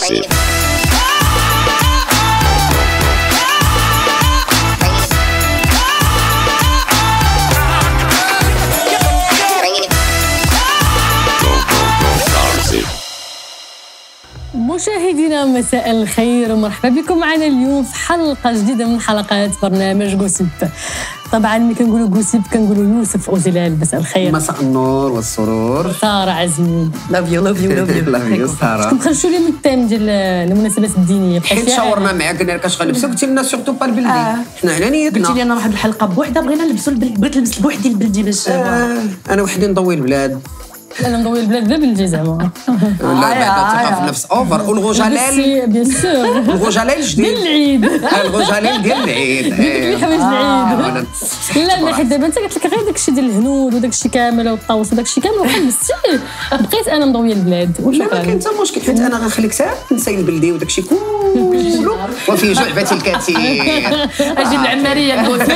مشاهدينا مساء الخير ومرحبا بكم معنا اليوم في حلقة جديدة من حلقات برنامج غوسيب. طبعا ملي كنقولوا غوسيب كنقولوا يوسف أوزيلال. مساء الخير. مساء النور والسرور. سارة عزمي. لافيو سارة. خرجتوا لي من التيم ديال المناسبات الدينية حيت شاورنا معاك قلنا لك اش غنلبسوا قلتي لنا سورتو با البلدي. حنا على نيتنا. قلتي لي انا واحد الحلقة بوحدة بغينا نلبسوا بغيت نلبس بوحدي البلدي باش انا وحدي نضوي البلاد. انا نضوي البلاد بلا بلدي زعما. لا بعدا ثقه في النفس اوفر. والغوجاليل بيان سور. الغوجاليل الجديد ديال العيد. الغوجاليل ديال العيد. حوايج العيد. لا حيت دابا انت قلت لك غير داكشي ديال الهنود وداكشي كامل والطاوس وداكشي كامل وخلصتيه. بقيت انا مضويه البلاد. لا ما كاين حتى مشكل حيت انا غنخليك ساعه نساي البلدي وداكشي كله وفي جعبتي الكثير. اجي العماريه الغوسيب.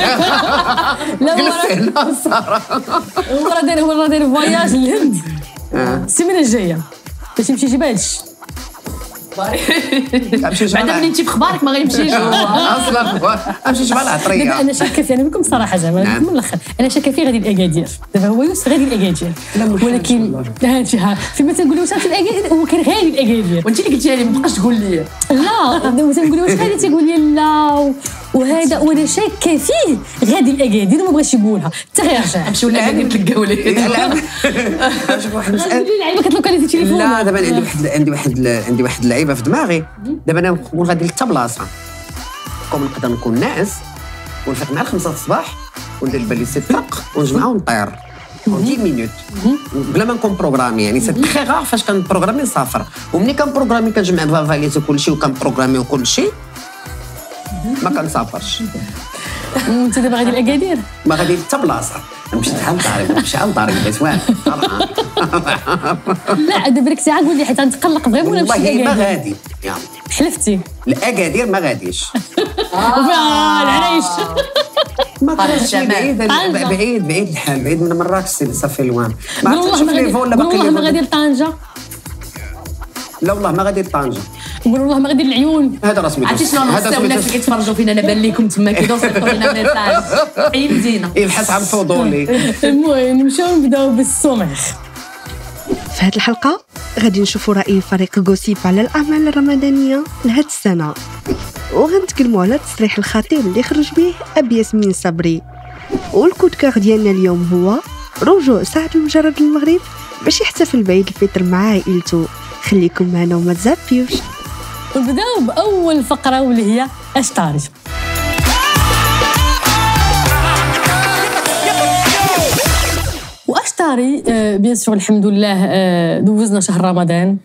لا هو راه داير فواياج للهند السيمانه الجايه باش يمشي يجيب هادشي. بعدا ملي انت في اخبارك ما غيمشيش اصلا امشي جبال العطريه. دابا انا شاكه فيه، انا بكم صراحه زعما من الاخر انا شاكه فيه غادي الاكادير. دابا هو يوسف غادي الاكادير ولكن هادشي فيما تنقولوا واش غادي الاكادير هو كان غادي الاكادير وانت اللي قلتي لي ما تبقاش تقول لي لا. دابا تنقولوا واش غادي تيقول لي لا وهذا وانا شاكه فيه غادي الاكادير وما بغاش يقولها حتى غيرجع نمشيو للاكادير نتلقاو ليه. شوف واحد المسألة. اللعيبه كتلوكاليزي التليفون. لا دابا عندي واحد اللعيبه في دماغي. دابا انا نكون غادي لتا بلاصه كون نقدر نكون ناعس ونفيق مع 5 الصباح وندير بالي سي طق ونجمعها ونطير 10 مينوت بلا ما نكون بروغرامي. يعني سي تري غار فاش كنبروغرامي نسافر ومني كنبروغرامي كنجمع فاليز وكلشي وكنبروغرامي وكلشي ما كنسافرش. وانت دابا غادي الاكادير ما غادي حتى بلاصه نمشي على داري بسوان. لا دابا ديك الساعه قول لي حيت غنتقلق فريمون ولا نمشي والله ما غادي حلفتي الاكادير ما غاديش. العريش ما قالش بعيد الحال بعيد من مراكش صافي الوان. ما عرفتش نشوف لي فول باقي والله ما غادي لطنجه. لا والله ما غادي لطنجه. نقول والله ما غادي للعيون. هذا رسمي. عرفتي شنو نصيو الناس اللي كيتفرجوا فينا انا بان لكم تما كيدوصلوا لنا ميساج اي مدينه يبحث عن فضولي. المهم نمشيو نبداو بالسمخ. في هذه الحلقة غادي نشوفوا رأي فريق غوسيب على الأعمال الرمضانية لهاد السنة وغنتكلموا على التصريح الخطير اللي خرج به أبي ياسمين صبري. والكودكار ديالنا اليوم هو رجوع سعد المجرد للمغرب باش يحتفل بعيد الفطر مع عائلته. خليكم معنا وما تزابيوش. ونبداو بأول فقرة واللي هي اش طاري. واش طاري بيان سور الحمد لله دوزنا شهر رمضان.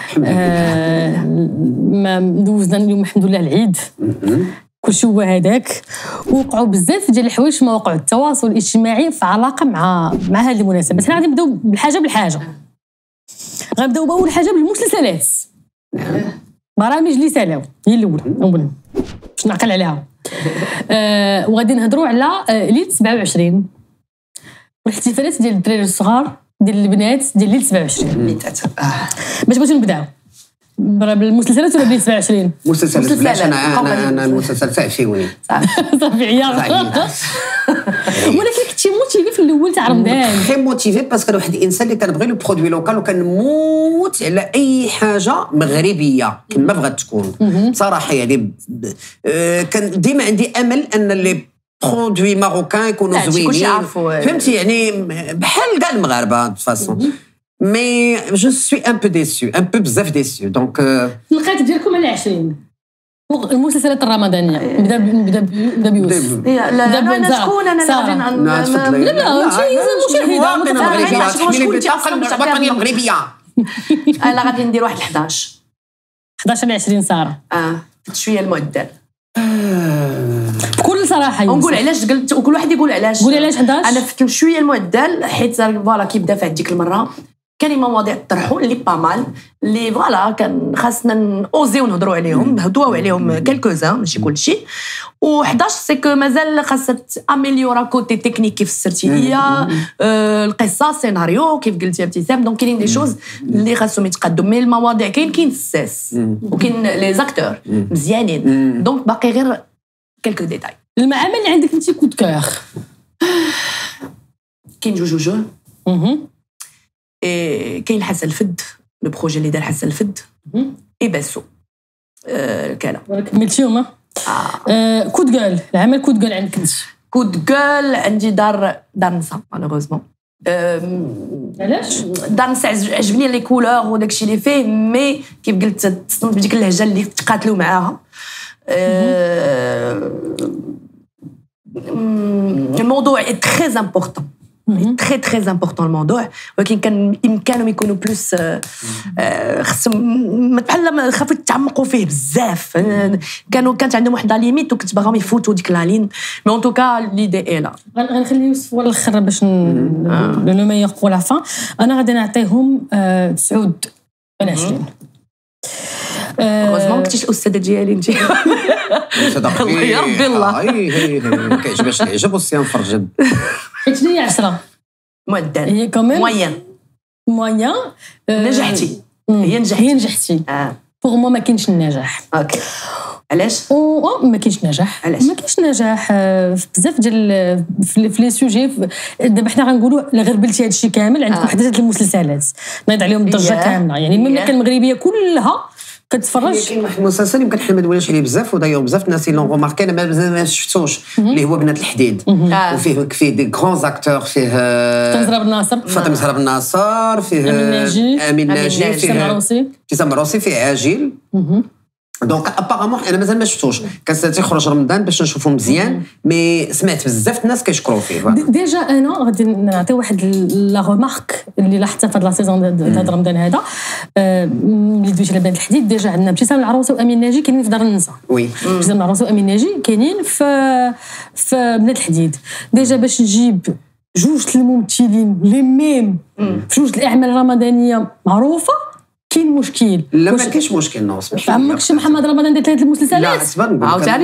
ما دوزنا اليوم الحمد لله العيد كلشي هو هذاك. وقعوا بزاف ديال الحوايج في مواقع التواصل الاجتماعي في علاقه مع هذه المناسبه. حنا غادي نبداو بالحاجه. غنبداو بأول حاجه بالمسلسلات. برامج اللي سالاو هي الاولى باش نعقل عليها. وغادي نهضروا على ليله 27 والاحتفالات ديال الدراري الصغار ديال البنات ديال ليله 27. باش بغيتو نبداو بالمسلسلات ولا بليله 27؟ مسلسلات بلاش. انا المسلسل تعفيوني صافي عيار. ولكن كنتي موتيفي في الاول تاع رمضان. خي موتيفي باسكو واحد الانسان اللي كنبغي لو برودوي لوكال وكنموت على اي حاجه مغربيه كما بغات تكون بصراحه. يعني كان ديما عندي امل ان اللي برودوي ماروكان يكونوا زوينين فهمتي. يعني بحال كاع المغاربه دو فاسون. مي جو سوي ان بو ديسو ان بو بزاف ديسو. دونك القيت ديالكم على 20 المسلسلات الرمضانيه. نبدا بيوسف. لا شكون انا لا مشاهده الوطنيه المغربيه. انا غادي ندير واحد 11 على 20 ساره. في التشويه المعدل بكل صراحه. ونقول علاش قلت وكل واحد يقول علاش. قولي علاش 11. انا في شويه المعدل حيت فوالا كيبدا في ديك المره كاين مواضيع طرحوا اللي با مال اللي فوالا كان خاصنا نوزيو نهضروا عليهم نهضوا عليهم كالكوزان ماشي كلشي. و11 سي كو مازال خاصها اميليورا كوتي تكنيك كيف سرتي ليا القصه سيناريو كيف قلتي ابتسام. دونك كاينين دي شوز اللي خاصهم يتقدموا. مي المواضيع كاين الساس وكاين لي زاكتور مزيانين. دونك باقي غير كلكو ديتاي. المعامل اللي عندك انت كود كور كاين جوجو كاين حسن الفد لو بروجي اللي دار حسن الفد اي باسو كالا كملتيهم. كود كول العمل كود كول عندك انت. كود كول عندي دار نسا مالوغوزمون. علاش؟ دار نسا عجبني لي كولور وداكشي اللي فيه مي كيف قلت تصنت بديك اللهجه اللي تقاتلوا معاها. الموضوع est très important. très très important الموضوع ولكن كان بامكانهم يكونوا بلوس خصهم بحال ما خافوا يتعمقوا فيه بزاف. كانت عندهم واحد ليميت وكنت باغاهم يفوتوا ديك لا لين مي ان توكا ليدي اي لا. غنخلي يوسف هو الاخر باش لو ميور بور لا فان. انا غادي نعطيهم 9 من 20. ما كنتيش الاستاذه ديالي انت. الله يا ربي الله ما كيعجبهاش العجب والصيام فرجب. حيت هي 10 مؤدن هي كمان موين نجحتي. هي نجحتي. بوغ مو ما كاينش النجاح. اوكي علاش؟ ما كاينش نجاح. علاش؟ ما كاينش نجاح في بزاف ديال في لي سوجي. دابا حنا غنقولوا لا غير بلتي هادشي كامل عندك واحد المسلسلات نايض عليهم الدرجه كامله. يعني المملكه المغربيه كلها كتفرج. كاين واحد المسلسل يمكن حنا ما دولناش عليه بزاف ودايوغ بزاف الناس اللي غوماركي انا ما شفتوش اللي هو بنات الحديد. وفيه دي غران زاكتور. فيه فاطمه زهرة بالناصر فيه امين ناجي فيه ابتسام عروسي فيه عاجل. دونك ابارامون انا مازال ما شفتوش. كان تيخرج رمضان باش نشوفو مزيان مي سمعت بزاف الناس كيشكروا فيه. ديجا انا غادي نعطي واحد لا ريمارك اللي لاحظتها في هاد لا سيزون هاد رمضان هذا اللي دويت على بنات الحديد. ديجا عندنا ابتسام العروسي وامين ناجي كاينين في دار النساء. وي ابتسام العروسي وامين ناجي كاينين في بنات الحديد. ديجا باش نجيب جوج الممثلين لي ميم في جوج الاعمال الرمضانيه معروفه كاين مشكل. لا ما كاينش مشكل ناقص. عمرك محمد رمضان دار 3 المسلسلات؟ لا اسبان عاوتاني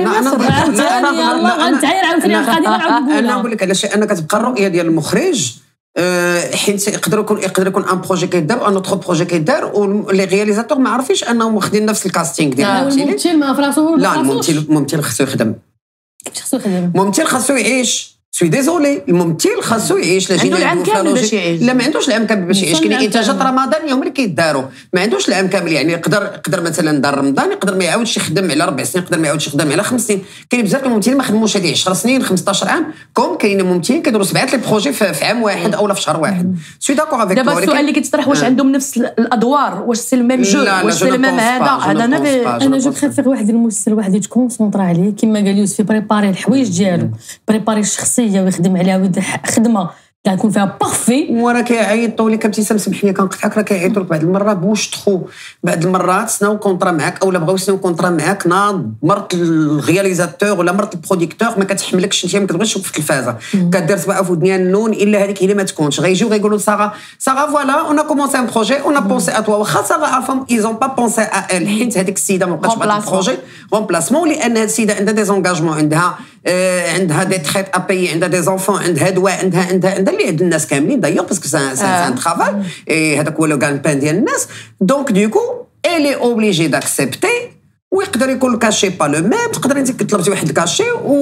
يلاه غنتعاير عاوتاني القضيه انا نقول لك علاش انا كتبقى الرؤيه ديال المخرج. حيت يقدر يكون ان بروجي كيدار وان اوتر بروجي كيدار ولي رياليزاتور ما عارفينش انهم واخدين نفس الكاستينغ ديال الممثل ما فراسو. لا الممثل خصو يخدم. الممثل خصو يعيش. سوي ديزولي الممثل خاصو يعيش. لا عنده العام كامل باش يعيش. لا ما عندوش العام كامل باش يعيش. كاين انتاجات رمضانيه هما اللي كيداروا ما عندوش العام كامل. يعني يقدر مثلا دار رمضان يقدر ما يعاودش يخدم على 4 سنين يقدر ما يعاودش يخدم على 5 سنين. كاين بزاف الممثلين ما خدموش هذه 10 سنين 15 عام. كاين ممثلين كيديروا 7 لي بروجي في عام واحد اولا في شهر واحد. سوي داكور افيك. دابا السؤال اللي كيتطرح واش عندهم نفس الادوار واش سي الميم جو واش سي الميم هذا انا جو بريفير واحد الممثل واحد يتكونسونطرا عليه كما قال يوسف بريباري الحوايج ديالو بريباري الشخصيه ويخدم عليها خدمه كتكون فيها بارفي. وراه كيعيطوا لك ابتسام سمح لي كنقطعك. راه كيعيطوا لك بعض المرات بوش تخو بعض المرات سناو كونطرا معاك اولا بغاو يسناو كونطرا معاك ناض مرت الرياليزاتور ولا مرت البروديكتور ما كتحملكش انت ما كتبغيش تشوف في التلفازه كدير صباعها في ودنيا النون الا هذيك هي اللي ما تكونش. غيجيو غيقولوا ساره فوالا اون كومونسي ان بروجي اون بونسي ا توا واخا ساره عارفهم ايزون با بونسي ا ال حيت هذيك السيده ما بقاتش بهذا البروجي رومبلاسمون لان هذه السيده عندها دي زونغاجمون عندها دي تريت ا باي عندها دي زونفون عندها دواء عندها اللي عند الناس كاملين دايوغ باسكو سان ترافاي هذاك هو لو غان بان ديال الناس. دونك دوكو الي اوبليجي داكسبتي ويقدر يكون الكاشي با لو ميم. تقدر انت طلبتي واحد الكاشي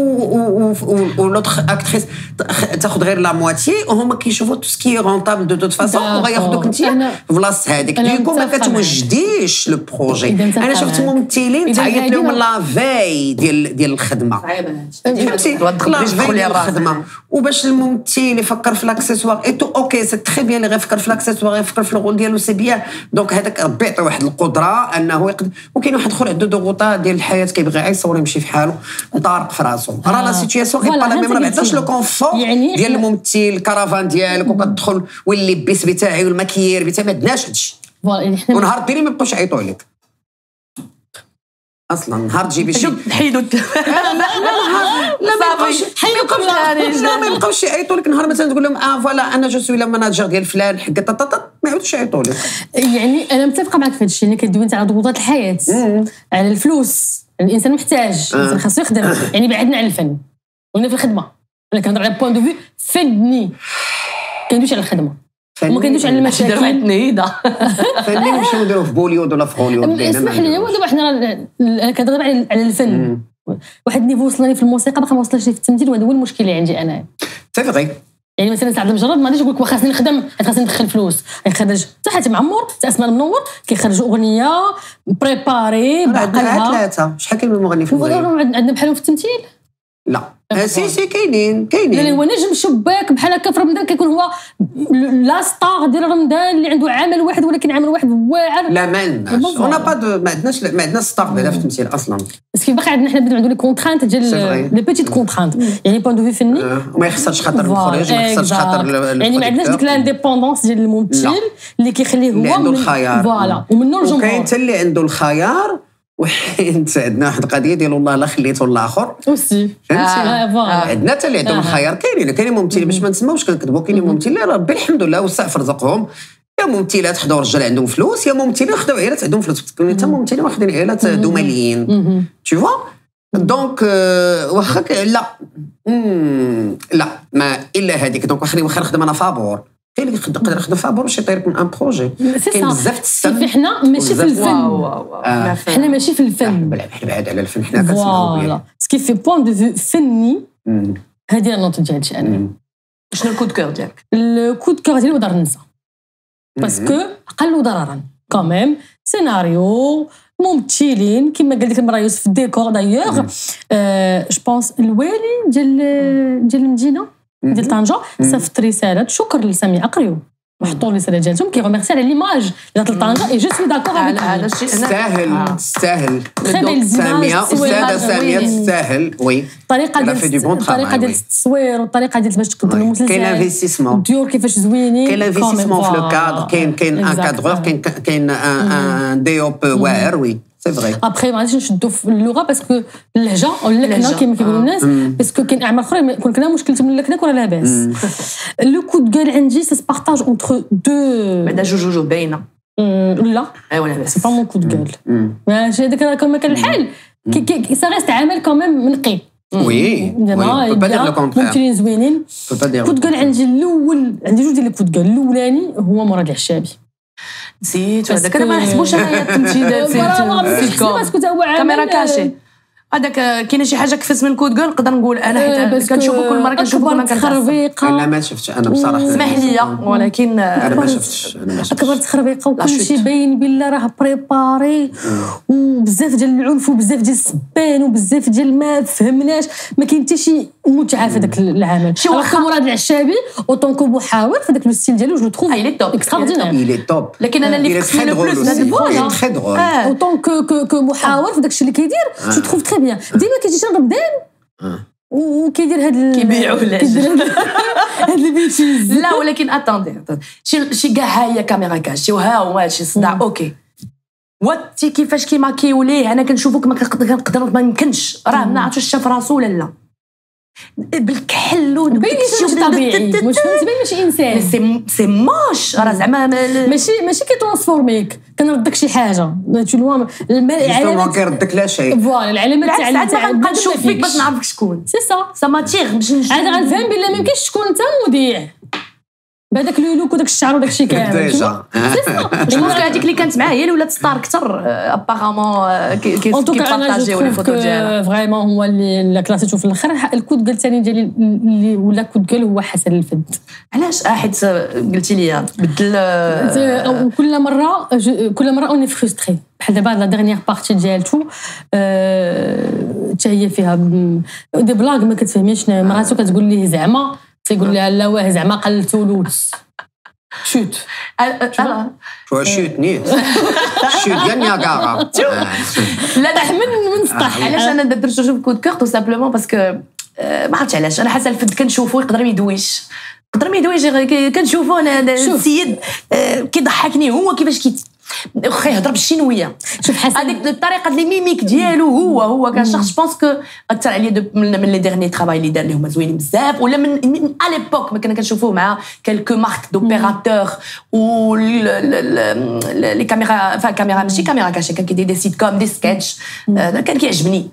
و لوتر اكتريس تاخذ غير لا مواتي وهما كيشوفوا تو سكي رونطابل دو توت فاسون وغياخذوك انت في بلاصه هذيك. دوكو ما كتوجديش لو بروجي. انا شفت ممثلين تعيط لهم لا في ديال الخدمه. فهمتي لا في ديال الخدمه وباش الممثل يفكر في لاكسيسوار ايتو اوكي سي تري بيان اللي غيفكر في لاكسيسوار يفكر في الغول ديالو سي بيان. دونك هذاك ربي يعطي واحد القدره انه يقدر. وكاين واحد اخر عنده ضغوطات ديال الحياه كيبغي يصور يمشي في حاله طارق في راسو. راه لا سيتوياسيون غير با لا ميم. ما عندناش لو كونفور ديال الممثل الكرافان ديالك وكتدخل واللبس بتاعي والماكيير بتاعي ما عندناش هادشي. ونهار ديري ما بقاوش يعيطوا عليك. اصلا نهار تجيبي شي حيدوا لا ما يبقاوش يعيطوا لك نهار مثلا تقول لهم فوالا انا جو سوي لا ماناجر ديال فلان حق ما يعاودوش يعيطوا لك. يعني انا متفقه معك في هذا الشيء اللي كدوي انت على ضغوطات الحياه، على الفلوس. الانسان محتاج، الانسان خاصو يخدم. يعني بعدنا عن الفن ولا في الخدمه، انا كنهضر على بوين دو في فني، كندويش على الخدمه وما كندويش على المشاكل. درت تنيده فني نمشيو نديرو في بوليود ولا في هوليود. اسمح لي، هو دابا حنا انا كنهضر على الفن. واحد النيفو وصلني في الموسيقى باقي ما وصلش لي في التمثيل، وهذا هو المشكل اللي عندي انا. سي فري. يعني مثلا سعد المجرد ما غاديش نقول لك واخا خاصني نخدم، خاصني ندخل فلوس. يخرج حتى حاتم معمر، حتى اسماء المنور كيخرجوا اغنيه بريباري باقالها ثلاثه. شحال كاين من مغني في المغرب؟ عندنا بحالهم في التمثيل؟ لا سي كاينين. لا هو نجم شباك بحال هكا في رمضان كيكون هو لا ستار ديال رمضان اللي عنده عمل واحد، ولكن عمل واحد واعر. لا ما عندناش، ما عندناش ستار بعدا في التمثيل اصلا. باسكو باقي عندنا حنا بدو لي كونترانت ديال لي بيتيت كونترانت. يعني بوين دو في فني وما يخسرش خاطر المخرج، ما يخسرش خاطر يعني ما عندناش ديك لانديبوندونس ديال الممثل اللي كيخليه هو عنده الخيار. فوالا ومنه الجمهور. وكاين حتى اللي عنده الخيار. وحيت عندنا واحد القضيه ديال والله لا خليته الاخر اوسي. عندنا حتى اللي عندهم الخيار. كاينين ممثلين باش ما نسماوش كنكذبوا. كاينين ممثلين ربي الحمد لله وسع رزقهم. يا ممثلات خداو رجال عندهم فلوس، يا ممثلين خداو عائلات عندهم فلوس. كاين حتى ممثلين واخدين عائلات دوماليين. tu vois دونك واخا لا ما الا هذيك. دونك واخا نخدم انا فابور. كاين اللي يقدر يخدم فابور باش يطيرك من ان بروجي. كاين بزاف السن. حنا ماشي في الفن. حنا ماشي في الفن. بعد على الفن حنا كنسمعوا فوالا سكي في بوين دو في فني. هذه النوت ديالتي انا. شنو الكود كور ديالك؟ الكود كور ديالي ودار النساء باسكو اقل ضررا كوميم. سيناريو ممثلين كما قال لك المراه يوسف الديكور دايوغ. جو بونس الوالي ديال المدينه ديال طنجة صيفط رساله شكر لسامي اقريو وحطوا لي رساله ديالهم كيغميرسي على ليماج ديال طنجة. اي جو سوي داكور افيك هذا الشيء. تستاهل ساميه استاذه ساميه تستاهل. وي الطريقه ديال التصوير والطريقه ديال باش تقدم المسلسل. كاين انفيستيسمون الديور كيفاش زوينين. كاين انفيستيسمون في لو كادر. كاين ان كادرور. كاين ان دي او بي واعر. وي سي فري. ابخي ما غاديش نشدوا في اللغه باسكو اللهجه او اللكنه كما كيقولوا الناس. باسكو كاين اعمال اخرين يكون كنا مشكلتهم اللكنه ولا لاباس. لو كود كول عندي سا سبارطاج اونتر دو بعدا جوج باينه. لا ايوا لاباس سي با مون كود كول. ماشي هذاك راه كما كان الحال سا ريست عمل كوميم منقي. وي با دير لو كونترير. ممثلين زوينين. كود كول عندي الاول عندي جوج ديال الكود كول. الاولاني هو مراد العشابي. نسيت هذاك انا ما نحسبوش انايا التمثيل باسكو تا هو عامل كاميرا كاشي. هذاك كاينه شي حاجه كفس من كود كول نقدر نقول انا حيت كنشوفو كل مره كنشوفو ما تخربيقه. انا ما شفتش انا بصراحه. اسمح لي ولكن انا ما شفتش. اكبر تخربيقه وكل شيء باين بالله راه بريباري وبزاف ديال العنف وبزاف ديال السبان وبزاف ديال ما فهمناش. ما كاين حتى شي متعه في داك العمل. شي واخا مراد العشابي اوطونكو محاور في داك لو ستيل ديالو جو تروف il est top. لكن انا اللي فهمت لو بلوس هذا البروجي تري درول. اوطونكو محاور في داك الشيء اللي كيدير جو تروف تري بيان. ديما كيجي شي رمضان وكيدير هاد كيبيعوا هاد البيتيز. لا ولكن اتاندي شي كاع هي كاميرا كاش وها هو شي صداع اوكي. واتي كيفاش كيماكيو ليه انا كنشوفوك ما كنقدر ما يمكنش راه ما عرفتش شاف راسو ولا لا بالكحل باين ماشي طبيعي. واش فهمتي باين ماشي انسان. سي موش راه زعما ماشي كيترانسفورميك كنردك شي حاجه تو لوا العلامات كيردك لا شيء. فوالا العلامات تاع غنبقى نشوف فيك باش نعرفك شكون. سي سا ماتيغ باش عاد غنفهم بلا ما يمكنش تكون انت مذيع بهذاك اللوك وداك الشعر وداك الشيء كامل. ديجا جو هذيك اللي كانت معاه هي اللي ولات ستار اكثر ابارامون كيبارطاجيو لي فوتو ديالها. فريمون هو اللي كلاسيتو في الاخر. الكود قال ثاني ديالي اللي ولا كود قال هو حسن الفد. علاش حيت قلتي لي بدل كل مره اوني فرستري بحال دابا لا ديرنيير بارتي ديالتو حتى هي فيها دي بلاغ ما كتفهميش. مراتو كتقول ليه زعما تيقول لها لا واه زعما قلتو لوتس شوت شوت نيت شوت ديال نياغارا. لا من سطح. علاش انا درت شوف كود كور تو سامبلومون باسكو ما عرفتش علاش انا حاسه الفد كنشوفو يقدر ما يدويش كنشوفو انا السيد كيضحكني هو كيفاش اخي هضر بالشينويه. شوف حسن هذيك الطريقه اللي ميميك ديالو هو كان شخص بونس كو اثر عليا من لي ديرني ترافاي اللي دار لهم زوينين بزاف، ولا من على ليبوك ما كنا كنشوفوه مع كالكو مارك دوبيراتور و لي كاميرا كاميرا ماشي كاميرا كاشي، كان كيدير دي سيت كوم دي سكتش، كان كيعجبني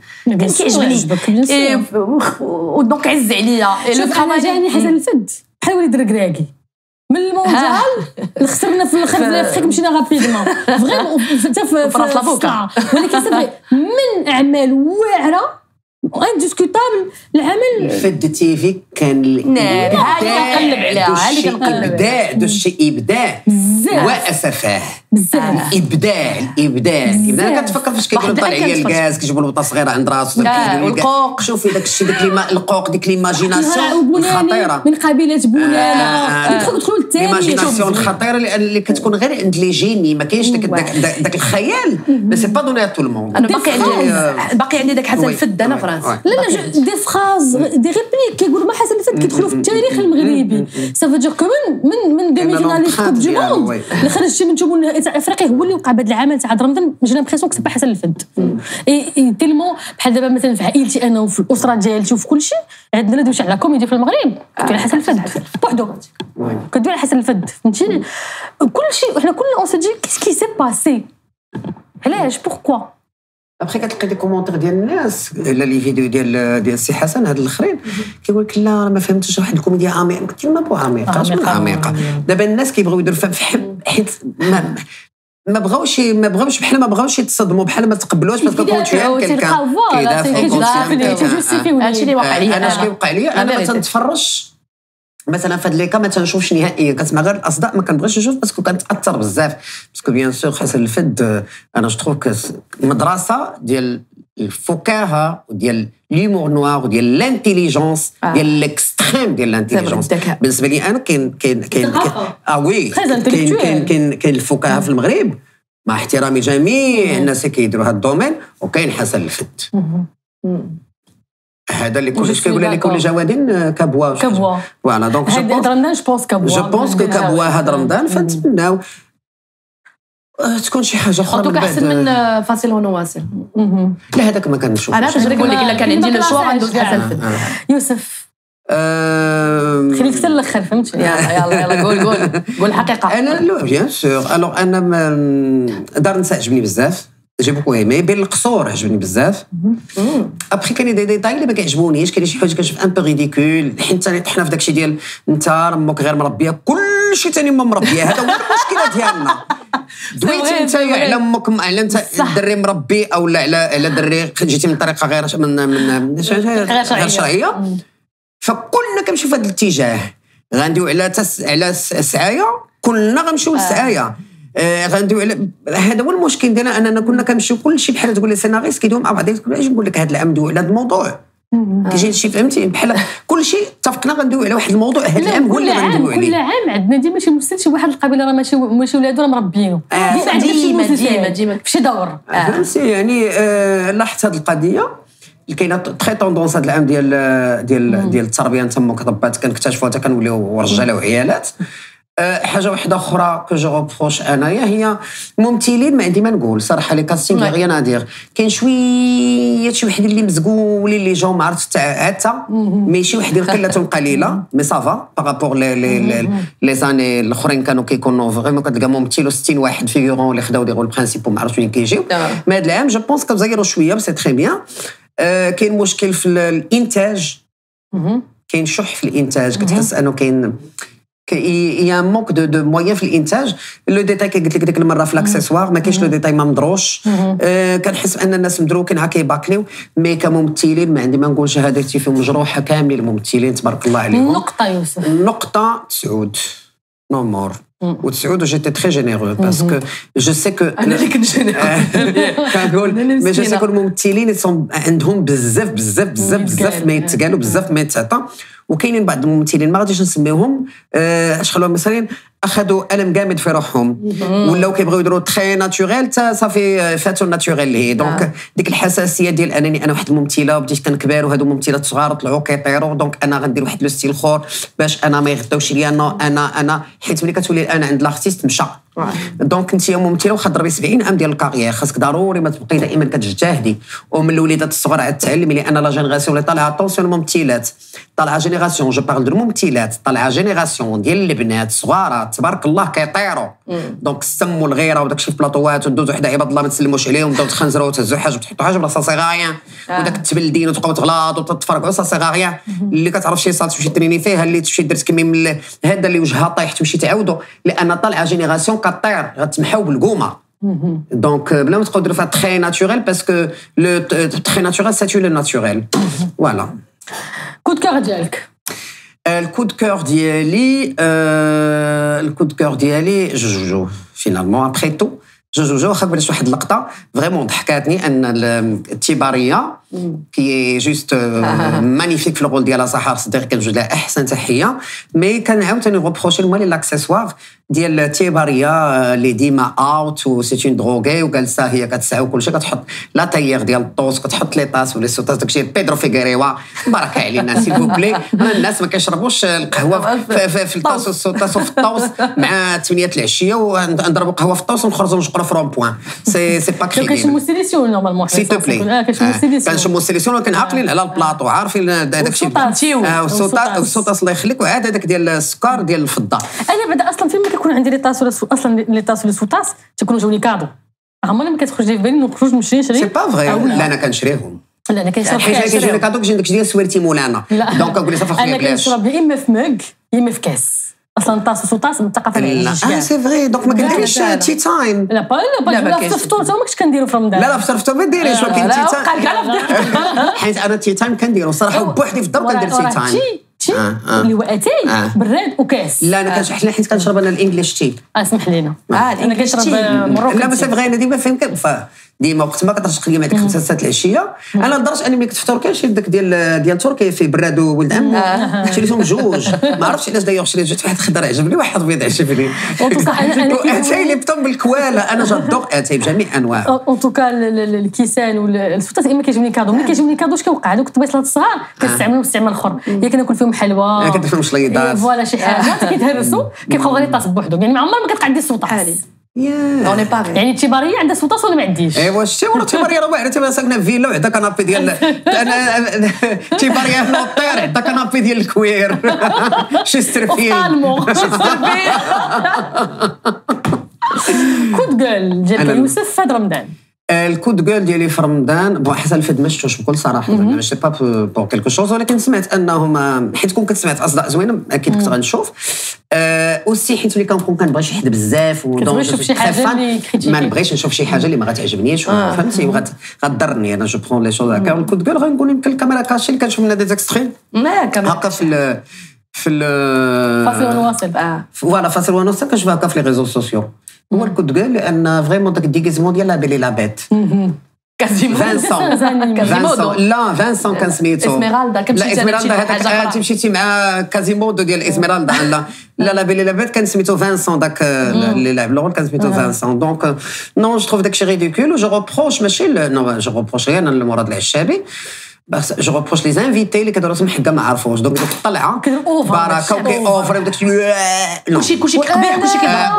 ودونك عز عليا. شوف انا جاني حسن الفد بحال وليد ركراكي من المونديال خسرنا في الافريق مشينا غابيدمون فريمون حتى في لافوكا، ولكن صافي من اعمال واعره انديسكوتابل العمل. فد تيفي كان هذه كنقلب عليها ابداع دوشي ابداع واسفاه بزاف الابداع كتفكر فاش كيقولوا طالع ليا الغاز كيجيبوا البطه صغيره عند راسو والقوق، شوفي داك الشيء داك القوق ديك ليماجيناسيون خطيره من قبيله بولانه ندخلوا للثاني ليماجيناسيون خطيره اللي كتكون غير عند لي جيني، ما كاينش داك الخيال مي سي با دوني ا تو الموند. انا باقي عندي داك حسن الفد انا فرنسا لا دي فراز دي ريبليك كيقولوا ما حسن الفد كيدخلوا في التاريخ المغربي. سافو دير كو من ديمي فيناليست كوب دو موند اللي خرج شي من جمهور افريقيا هو اللي وقع بهذا العمل تاع رمضان. جينا بريسون كسب حسن الفد تيلمون بحال دابا مثلا في عائلتي انا وفي الاسره ديالتي وفي كل شيء عندنا دوش على كوميدي في المغرب كاين حسن الفد بوحدو كدوي على حسن الفد فهمتيني كل شيء. وحنا كلنا اون سو دي كيسكي سي باسي علاش بوركوا. ابخي كتلقى دي كومونتير ديال الناس لا لي فيديو ديال السي حسن هاد الاخرين كيقول لك لا ما فهمتش واحد الكوميديا عميقه. قلت له ما بو عميقه دابا الناس كيبغيو يديروا فهم حيت ما بغاوش بحال ما بغاوش يتصدموا بحال ما تقبلوش باسكو كنت فيها كيدافعوا هادشي اللي واقع ليا انا. اش كيوقع ليا انا ما تنتفرجش مثلا في هاد ليكا ما تنشوفش نهائيا، كنسمع غير الاصداء ما كنبغيش نشوف باسكو كنتاثر بزاف باسكو بيان سور حسن الفد انا جو تروف مدرسه ديال الفكاهه وديال ليمور نوار وديال لانتيليجونس ديال الاكستريم ديال لانتيليجونس. بالنسبه لي انا كاين وي كاين الفكاهه في المغرب مع احترامي جميع الناس اللي كيديروا هذا الدومين، وكاين حسن الفد هذا اللي كلش كيقول لك كل جوادين كبوا فوالا دونك هاد رمضان جو بونس كو كبوا هاد رمضان فنتمناو تكون شي حاجه اخرى من بعد احسن من فاصل ونواصل. لا هذاك ما كنشوفش انا نقول لك الا كان عندي لو شوا ندوز حسن الفد. يوسف خليك حتى الاخر فهمتي. يلا قول الحقيقه. انا لو بيان سور الوغ انا دار نساء عجبني بزاف جي بوكو ايمي بين القصور عجبني بزاف. ابخي كاين دي ديتاي اللي ما كيعجبونيش، كاين شي حوايج كنشوف ان بو ريديكول حيت حنا في داكشي ديال انت امك غير مربيه كلشي ثاني ما مربيه. هذا هو المشكله ديالنا. دويتي انت على امك على انت الدري مربي او لا على دري جيتي من طريقه غير غير شرعيه فكلنا كنمشيو في هذا الاتجاه. غنديو على السعايه كلنا غنمشيو للسعايه. غندوي على هذا هو المشكل ديالنا اننا كنا كنمشيو كلشي بحال تقول لي سيناريست كيدوي مع بعض تقول اش نقول لك هذا العام ندوي على هذا الموضوع كيجي شي فهمتي بحال كلشي اتفقنا غندوي على واحد الموضوع هذا العام هو اللي غندوي عليه. كل عام عندنا ديما شي ممثل شي واحد القبيله راه ماشي ولادو راه مربينو ديما في شي دور فهمتي يعني لاحظت هذه القضيه كاينه تري طوندونس هذا العام ديال التربيه نتما كطبات كنكتشفوها حتى كنوليو رجاله وعيالات. حاجه واحده اخرى كو جو ريبروش انايا هي الممثلين ما عندي ما نقول صراحه لي كاستينغ غير نادير كاين شويه شي وحدين اللي مزقولين اللي جاو ما عرفتش حتى ماشي وحدين قلتهم قليله مي صافا بارابور لي زاني الاخرين كانوا كيكونوا فريمون كتلقى ممثل و60 واحد فيغورون اللي خداو دي رول برينسيبو ما عرفتش وين كيجيو. مي هذا العام جو بونس كنزيروا شويه سي تري بيان. كاين مشكل في الانتاج كاين شح في الانتاج كتحس انه كاين يا مونك دو مويان في الانتاج. لو ديتاي كي قلت لك ديك المره في الاكسسوار ما كاينش لو ديتاي ما مدروش. كنحس ان الناس مدروكين هكا يباكليو مي كممثلين ما عندي ما نقول شهادتي فيهم مجروحه كاملين الممثلين تبارك الله عليهم. نقطه يوسف نقطه سعود نو مور وتسعود جيتي تري جينيرو باسكو جو سي كو انا اللي كنت جينيرو كنقول مي جو سي كو الممثلين عندهم بزاف ما يتقالوا بزاف ما يتعطى. وكاينين بعض الممثلين ما غاديش نسميوهم اش خلوهم مصريين اخذوا الم جامد في روحهم ولاو كيبغيو يديروا تري ناتوريل صافي فاتوا الناتوريل هي دونك ديك الحساسيه ديال انني انا واحد الممثله وبديت كنكبر وهادو ممثلات صغار طلعوا كيطيروا دونك انا غندير واحد لو ستيل اخر باش انا ما يغداوش ليا انا حيت ملي كتولي انا عند لارتيست مشى دونك انت ممثله واخا ضربي 70 عام ديال الكارير خاصك ضروري ما تبقي دائما كتجتهدي ومن الوليدات الصغار عاد تعلمي لان لا جينيراسيون اللي طالعه طونسيون الممثلات طالعه جينيراسيون جو بارل دو الممثلات طالعه جينيراسيون ديال البنات صغارات تبارك الله كيطيروا دونك السم والغيره وداك الشيء في بلاطوات ودوزوا حدا عباد الله ما تسلموش عليهم بداو تخنزروا وتهزوا حاجه وتحطوا حاجه بلا صاصيغايان وداك التبلدين وتبقاو تغلاط وتتفرقوا صاصيغايان اللي كتعرف شي صات تمشي تريني فيها اللي تمشي درت كمي هذا اللي وجهها طايح تمشي تعاودوا لان طالعه جينيراسيون كطير غتمحاو بالقومه دونك بلا ما تقدروا فيها تري ناتوريل باسكو لو تري ناتوريل ساتو لو ناتوريل فوالا كود كور ديالك الكود كور ديالي جوجو فينالمون ابخي تو جوجو واخا بلاش واحد اللقطه فريمون ضحكاتني ان التيباريه كي جوست مانيفيك في الرول ديالها سحر صديق كنوجد لها احسن تحيه مي كان عاوتاني غوبروشي لي لاكسيسوار ديال التيباريه اللي ديما اوت و سي اون دروغي وجالسه هي كتسعى وكلشي كتحط لا تايير ديال الطوس كتحط لي طاس ولا سوطاس داكشي بيدرو فيغاريوا بركه علينا سيل بوبلي الناس ما كيشربوش القهوه في الطاس والسوطاس وفي الطوس مع 8 العشيه ونضربوا قهوه في الطوس ونخرجوا نشقروا في رون بوين سي با كريديبل كنشمو سيليسيون نورمالمون سي تو بلي كنشمو سيليسيون ولكن عاقلين على البلاطو عارفين داكشي والسوطاس الله يخليك وعاد هذاك ديال السكر ديال الفضه انا بعدا اصلا فين ما كيكون عندي لي طاس اصلا لي طاس ولا سوطاس تيكونوا جاوني كادو عمرني ما كتخرج لي في بالي نخرج نمشي نشري سي با فغي لا انا كنشريهم لا انا كنشرب حيت كيجيني كادو كيجي داكشي ديال سويرتي مولانا دونك كنقول لها صافي انا كنشرب يا اما في ماك يا اما في كاس اصلا طاس وسوطاس من الثقافه العربيه سي فري دونك ما كنديرش تي تايم لا في الفطور حتى ما كنتش كنديرو في رمضان لا في الفطور ما ديريش ولكن تي تايم حيت انا تي تايم كنديرو صراحه بوحدي في الدار كندير تي تايم اللي هو اتاي براد وكاس لا انا كنشرح حيت كنشرب انا الانجليش تي اسمح لينا انا كنشرب مروكي لا بس بغينا ديما فين ديما وقت ما كتعرفش تقري مع ديك 5 ساعات العشيه انا لدرجه اني ملي كنت في تركيا شريت داك ديال تركيا فيه براد وولد عمو شريتهم جوج ما عرفتش علاش دايوغ شريت جوج واحد خضر عجبني واحد ابيض عجبني اتاي لي بطون بالكوالا انا جادور اتاي بجميع انواعه اون توكا الكيسان والسوطات اما كيجيوني كادو ملي كيجيوني كادو اش كيوقع دوك الطبيصات الصغار كنستعملوا استعمال اخر يا كناكل فيهم حلوى كندير فيهم شليضات فوالا شي حاجات كيتهرسوا كيبقاو غير طاس بوحدهم يعني ما عمر ما كتلقى عندي السوطاس اوني باغي يعني التيباريه عندها سوطاس ولا ما عنديش ايوا شتي ورا التيباريه راه واعره تبع ساكنه في فيلا وعندها كنابي ديال انا التيباريه هنا الطير عندها كنابي ديال الكوير شيسترفيل كود جول ديال يوسف في هذا رمضان الكود جول ديالي في رمضان بون حسن الفد ما شفتوش بكل صراحه ماشي با بور كيلكو شوز ولكن سمعت انهم حيت كنت سمعت اصداء زوينه اكيد كنت غنشوف اوسي حيت ملي كنبغي شي حد بزاف نشوف شي حاجه اللي ما نبغيش نشوف شي حاجه اللي ما غتعجبنيش فهمتي غتضرني انا جو برون لي شوز هكا الكود جول غنقول يمكن الكاميرا كاشي اللي كنشوف منها دي زيكستري هكا في فاصل ونواصل فوالا فاصل ونواصل كنشوف هكا في لي ريزو سوسيو هو الكود جول لان فريمون داك الديغيزمون ديال لا بيلي لا بيت كازيمو لا فانسون كان سميتو اسميرالدا انت مشيتي مع كازيمودو ديال اسميرالدا لا بيلي لا بيت كان سميتو فانسون داك اللي لعب الرول كان سميتو فانسون دونك نون جو تروف داكشي ريديكول جو روبروش ماشي نو جو روبروش انا لمراد العشابي بس جو روبروش لي زانفيتي اللي كيديروا راسهم حكا ما عرفوش دونك ديك الطلعه بركه وكي اوفر داكشي كلشي كيقبح كلشي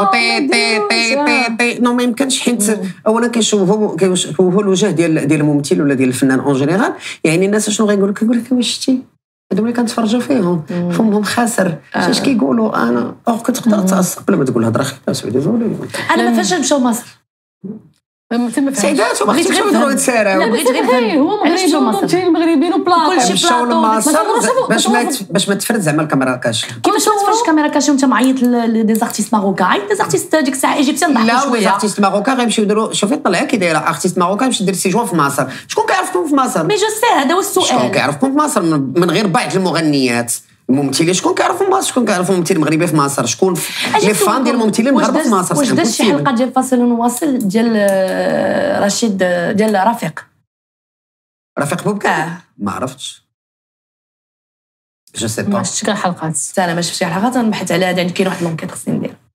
كيبان نو ما يمكنش حيت اولا كيشوفوا الوجه ديال الممثل ولا ديال الفنان اون جينيرال يعني الناس شنو غيقول لك واش شتي هادو اللي كنتفرجوا فيهم فمهم خاسر اش كيقولوا انا كنت تقدر تعصب قبل ما تقول هضره خايبه سعودي زولي انا ما فاش نمشيو مصر سعيدات وما خصهمش يديروا يتساراو بغيت غير هو مغربيين وبلاطه كلشي مشاو لمصر باش ما تفرد زعما الكاميرا كاش كيفاش تفرج الكاميرا كاش وانت معيط لدي زارتيست ماروكان عيط دي زارتيست ديك الساعه ايجيبسيان ضحكوا لا شويه ارتيست ماروكان غيمشيو يديروا شوفي طلع كي دايره ارتيست ماروكان باش دير سيجوان في مصر شكون كيعرفكم في مصر مي جو سي هذا هو السؤال شكون كيعرفكم في مصر من غير بعض المغنيات الممثلين شكون كيعرفوا مصر شكون كيعرفوا ممثل مغربي في مصر شكون لي فان ديال الممثلين المغاربه في مصر واش داز شي حلقه ديال فاصل ونواصل ديال رشيد ديال رفيق بوبكا ما عرفتش جو سي با ما شفتش كاع حلقات انا ما شفتش شي حلقات نبحث على هذا كاين واحد لونكيت خصني ندير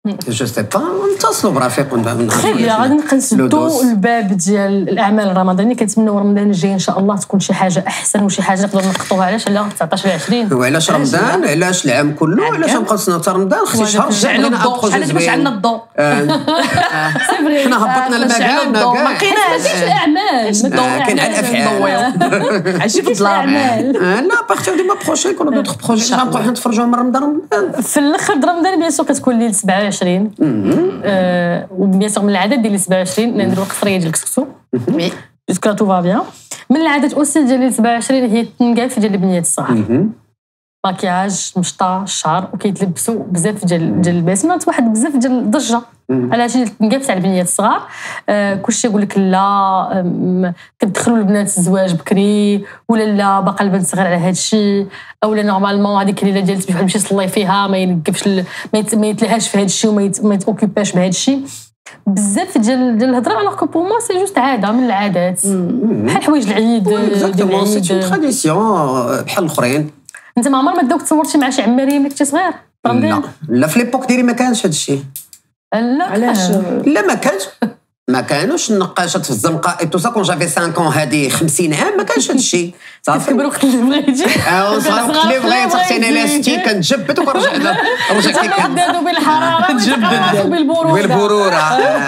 جو سي با نتصلوا برفيق خير غادي نسدوا الباب ديال الاعمال الرمضانيه. كنتمنوا رمضان الجاي ان شاء الله تكون شي حاجه احسن وشي حاجه نقدروا نقطوها. علاش لا 19 20 وعلاش رمضان؟ علاش العام كله؟ علاش نبقاو نستناو حتى رمضان؟ اختي شهر شعلوا الضوء. شحال باش عندنا الضوء حنا هبطنا المكان ما لقيناش الاعمال كاين على الافعال عايشين في الظلام. لا بارتير دو ما بروشين كون دوطخ بروجي غنبقاو حنا نتفرجوا من رمضان في الاخر رمضان بيان سور كتكون ليله 27 وبيان سور من العادات ديال 27 نديروا القصريه ديال الكسكسو جوسكا تو فا بيان. من العادات اوسي ديال 27 هي التنقاف ديال البنيات الصغار، ماكياج مشطه الشعر وكيتلبسوا بزاف ديال البسمات واحد بزاف ديال الضجه على شي التنقاف تاع البنيات الصغار. كلشي يقول لك لا كتدخلوا البنات الزواج بكري ولا لا باقا البنت صغير على هذا الشيء او لا نورمالمون هذيك الليله ديال واحد يمشي يصلي فيها ما ينقفش ما يتلهاش في هذا الشيء وما يتوكيباش بهذا الشيء. بزاف ديال الهضره الوغ كو بور موا سي جوست عاده من العادات بحال حوايج العيد ديال العيد سي تراديسيون بحال الاخرين. انت ما عمر ما داوك تصورتي مع شي عماريه ملي كنتي صغير؟ لا في ليبوك ديالي ما كانش هذا الشيء. لا علاش؟ لا ما كانوش النقاشات في الزنقه اي تو سا كون جافي 5 هذه 50 عام ما كانش هذا الشيء. صافي كبر وقت اللي بغيتي صافي وقت اللي بغيت سقسيني لاستيك كنتجبد ورجعت كنتجددوا بالحراره وتعرفوا بالبروره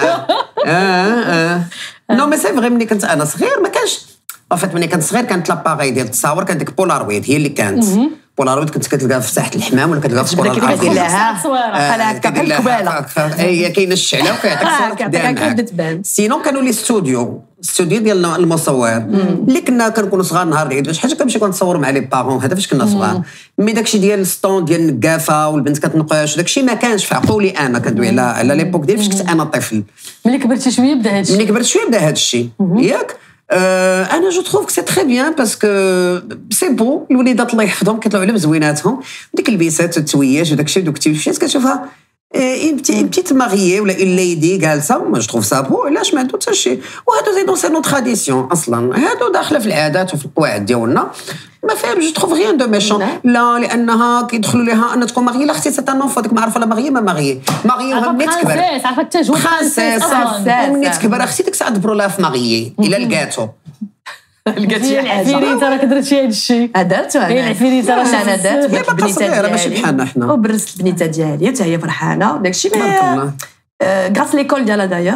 نو مي سي فغي ملي كنت انا صغير ما كانش فات. ملي كنت صغير كانت لاباغي ديال التصاور كانت ديك بولارويد هي اللي كانت بولارويد كنت كتلقاها في ساحه الحمام ولا كتلقاها في الصوره كدير لها بحال هكا بحال الكباله هي كاينه الشعله وكيعطيك صوره تبان. سينو كانوا لي ستوديو ديال المصور اللي كنا كنكونوا صغار نهار العيد باش حاجه كنمشي كنتصور مع لي بارون هذا فاش كنا صغار. مي داكشي ديال السطون ديال النقافه والبنت كتنقاش داكشي ما كانش في عقولي انا كندوي على ليبوك ديال فاش كنت انا طفل. ملي كبرتي شويه بدا هادشي هذا الشيء ياك. انا جو تروف كو سي تري بيان باسكو سي بون الوليدات الله يحفظهم كيطلعوا على بزويناتهم ديك البيسات والتوياج وداكشي دوك التيشيرت كتشوفها اون بتيت ماريي ولا اون ليدي جالسه. ما جو تروف سا بون علاش ما عندو حتى شي. وهادو زيدو سي نو تراديسيون اصلا هادو داخله في العادات وفي القواعد ديالنا ما فاهم. جو تروف ريان دو ميشون لا لانها كيدخلوا لها ان تكون ماريي لا اختي سي ان اونفو ديك ما عارفه لا ماريي ما ماريي ومني تكبر عارفه التجويد ومني تكبر اختي ديك الساعه دبروا لها في ماريي الى لقاتو لقاتي حاجه العفيريته راه كدرتي هذا الشيء درتو هي العفيريته راه انا درت هي باقا صغيره ماشي بحالنا حنا وبرزت البنيته ديالي حتى هي فرحانه وداكشي تبارك الله غراس ليكول ديالها دايوغ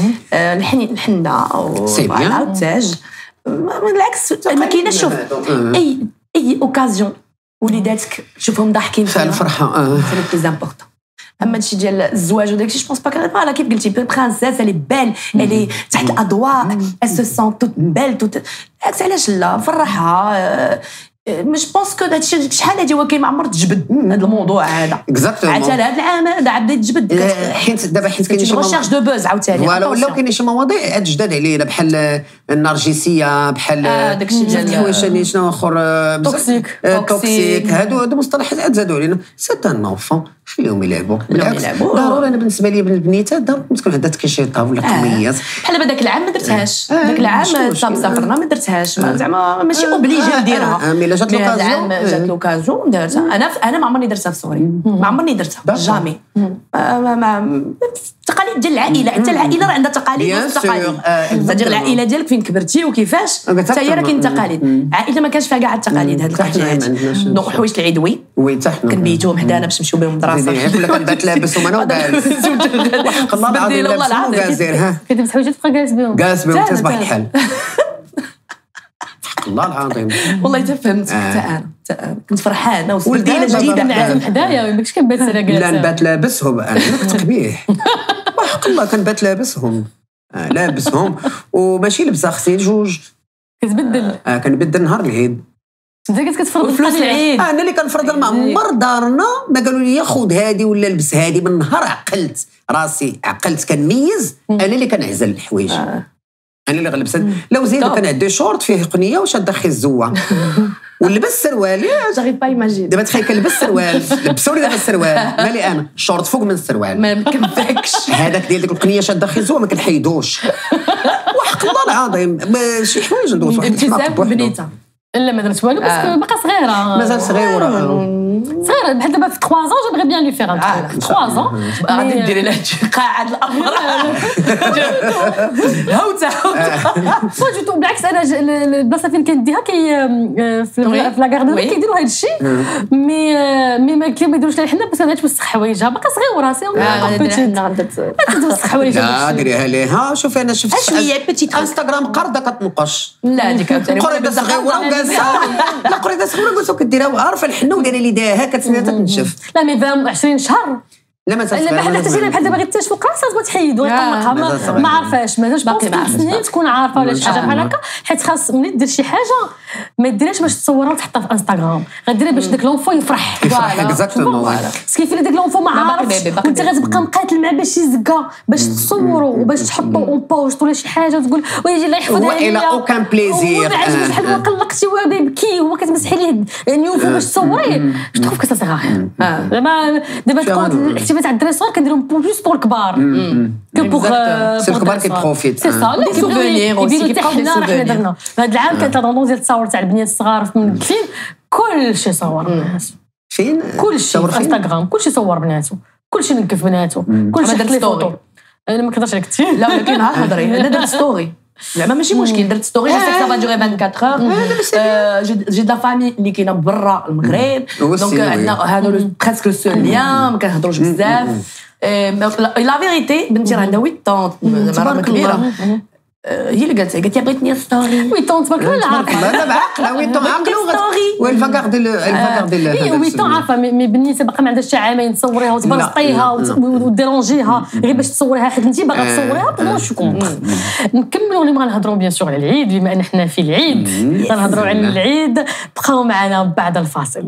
الحنه وفوالا والتاج بالعكس ما كايناش. شوف اي اوكازيون وليداتك تشوفهم ضاحكين فيها الفرحه سي لو بليز امبورطون. اما هادشي ديال الزواج وداكشي جو بونس با فوالا كيف قلتي برانسيس الي بال الي تحت الاضواء اس سون توت بال توت علاش لا فرحها. مش بونس كو هادشي شحال هادي هو كاين ما عمر تجبد هذا الموضوع هذا اكزاكتومون عاد هذا العام هذا عاد تجبد حيت دابا كاين شي ريشيرش دو بوز عاوتاني ولا كاين شي مواضيع عاد جداد علينا بحال النرجسيه بحال داكشي ديال شنو اخر توكسيك هادو مصطلحات عاد زادوا علينا. سي ان اونفون خليهم يلعبوا بالعكس ضروري. انا بالنسبه لي البنيتات ضروري تكون عندها تكشيطه ولا قميات بحال داك العام ما درتهاش داك العام سافرنا ما درتهاش زعما ماشي اوبليجي نديرها. مي جات لوكازيون جات لوكازيون درتها. انا ما عمرني درتها في صغري ما عمرني درتها جامي. التقاليد ديال العائله حتى العائله راه عندها تقاليد تدير العائله ديالك فين كبرتي وكيفاش حتى هي راه كاين تقاليد. العائله ما كانش فيها كاع التقاليد هاد الحاجات دونك حوايج العيدوي كنبيتوهم حدانا باش نمشيو بهم المدرسه ولا كنبات لابس وما جالس وحق الله العظيم لابس وكازير ها كتلبس حوايج تبقى جالس بهم تصبح الحال حق الله العظيم. والله تفهمت حتى انا كنت فرحانه وسبديله جديده نعزم حدايا ماكش كنبات سرا جالس لا نبات لابسهم انا تقبيح وحق الله كنبات لابسهم وماشي لبسه اختي جوج كتبدل كنبدل نهار العيد. انت كتفرض فلوس العيد انا اللي كنفرض المعمر دارنا ما قالوا لي خذ هذه ولا لبس هذه. من نهار عقلت راسي كنميز انا اللي كنعزل الحوايج انا اللي غنلبس. لو زيدو كان عندي شورت فيه قنيه وشاد اخي الزوه ولبس سروال جاري با ايماجين. دابا تخيل كنلبس سروال لبسوا لي دابا السروال مالي انا شورت فوق من السروال ما كنفكش هذاك ديال ديك القنيه شاد اخي الزوه ما كنحيدوش وحق الله العظيم شي حوايج ندوز واحد ابتسام بنيته لا ما درت والو بس باقا صغيره مازال صغيره بحال دابا في 3 ans j'aimerais bien lui faire un truc 3 ans غادي ديري له قاعد الافراح هاوتا با جو تو بالعكس انا البلاصه فين كنديها في لا كارديري كيديروا هذا الشيء مي ما يديروش لها حنا باش ما توسخ حوايجها باقا صغيره سي توسخ حوايجها لا ديريها ليها. شوفي انا شفت شويه بيتي انستغرام قرده كتنقش لا هذيك قرده صغيره وكاسه لا قرده صغيره قلت كديرها وعارفه الحنه وديري لي داها كتسنى تنشف. لا مي 20 شهر لا ما لا بحال تجينا بحال دابا غير تشوف راسها تبغى تحيد ويطلقها ما عارفاش مازالش باقي مع سنين تكون عارفه ولا شي حاجه بحال هكا حيت خاص ملي دير شي حاجه ما ديرهاش باش تصورها وتحطها في انستغرام غديرها باش داك لونفو يفرح اكزاكتومون سكيفي داك لونفو ما عارفش وانت غتبقى مقاتل معاه باش يزكى باش تصوروا وباش تحطوا اون بوست ولا شي حاجه وتقول ويجي الله يحفظها هو الى اوكان بليزير بحال ما قلقتي وهو يبكي وهو كتمسحي ليه نيوفو باش تصوريه جو تروف كو سا سيغ ريان دابا تكون الاحتفالات تاع الدراري الصغار كنديرهم بلوس بور الكبار كو بور سي الكبار كيبروفيت سي سا دي سوفونير اوسي كيبقاو دي سوفونير درنا هذا العام كانت لا طوندونس ديال التصاور تاع البنات الصغار من كفين كلشي صور بناتو فين كلشي في انستغرام كلشي صور بناتو كلشي نكف بناتو كلشي درت لي ستوري. فوتو انا ما كنقدرش كثير لا ولكن ها هضري انا درت ستوري زعما ماشي مشكل درت ستوري جو سي سا فا دوري 24 heures جي دا فامي اللي كاينه برا المغرب دونك عندنا هذا بريسك لو سول ليان ما كنهضروش بزاف لا فيريتي بنتي راه عندها 8 مرة كبيره هي اللي قالت لي بغيتني ستوري وي طون تبارك الله عارفه لا بعقله وي طون عقله وي وي طون عارفه مي بالنسبه باقا ما عندهاش شي عامين تصوريها وتبرسطيها وديرونجيها غير باش تصوريها حيت انت باغا تصوريها بون شو كونطخ نكملوا اليوم غنهضروا بيان سور على العيد بما ان حنا في العيد غنهضروا على العيد بقاو معنا بعد الفاصل.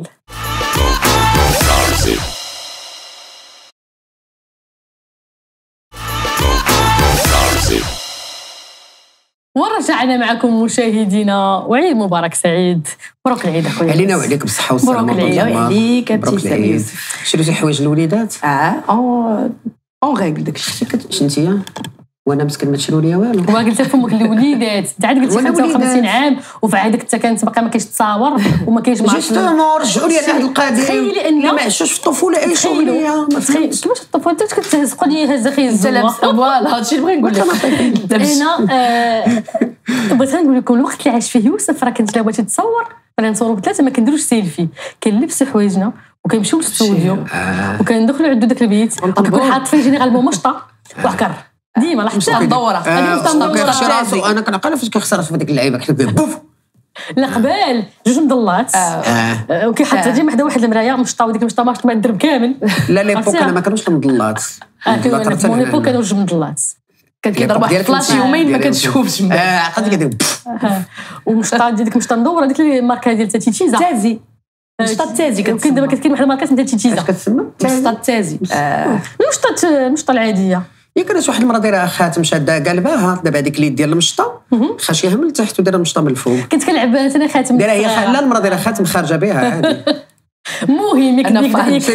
ورجعنا معكم مشاهدينا وعيد مبارك سعيد. مبروك العيد اخويا علينا وعليكم بالصحه والسلامه. مبروك العيد وعليك ابتسام يوسف. شريتي حوايج الوليدات؟ اون ريغل داكشي. شنتيا وانا مسكين ما تشرو ليا والو. وقلت لفمك الوليدات انت عاد قلتي 55 عام وفي عهدك انت كانت باقي ما كاينش تصاور وما كاينش جوستومون رجعوا لي العهد القديم. تخيلي ان ما عشوش في الطفوله اي شغليه. كيفاش الطفوله انت كتهزقوا لي هزه خي الزوا فوالا هادشي اللي بغيت نقول لك. انا بغيت نقول لكم الوقت اللي عاش فيه يوسف راه كنت بغيتي تصور انا نصوروا بثلاثه ما كنديروش سيلفي كنلبسوا حوايجنا وكنمشيو للاستوديو وكندخلوا عندو داك البيت وكنكون حاط فيه جينيرالمون مشطه وعكر ديما لاحظتها مدوره كيخشى راسو. انا كنعقل فاش كيخسر في ديك اللعيبه كتلقى بوف لا قبال جوج مضلات وكيحط ديما حدا واحد المرايه مشطه وديك المشطه ما الدرب كامل. لا ليبوك انا ما كانوش المضلات. كانوا في مون ايبوك كانوا جوج مضلات كان كيضرب واحد فلاش يومين ما كنشوفش من بعد عقلتي كدير ومشطه ديك مشطه مدوره ديك الماركه ديال تيتيزا تازي مشطه تازي كاين دابا كتكاين واحد الماركات ديال تيتيزا اش كتسمى مشطه تازي المشطه العاديه. كانت واحد المره دايره خاتم شاده قلبها دابا هذيك اليد ديال المشطه خاشيها من التحت ودايره المشطه من الفوق. كنت كنلعب انا خاتم دايره هي لا المره دايره خاتم خارجه بها عادي. مهم انا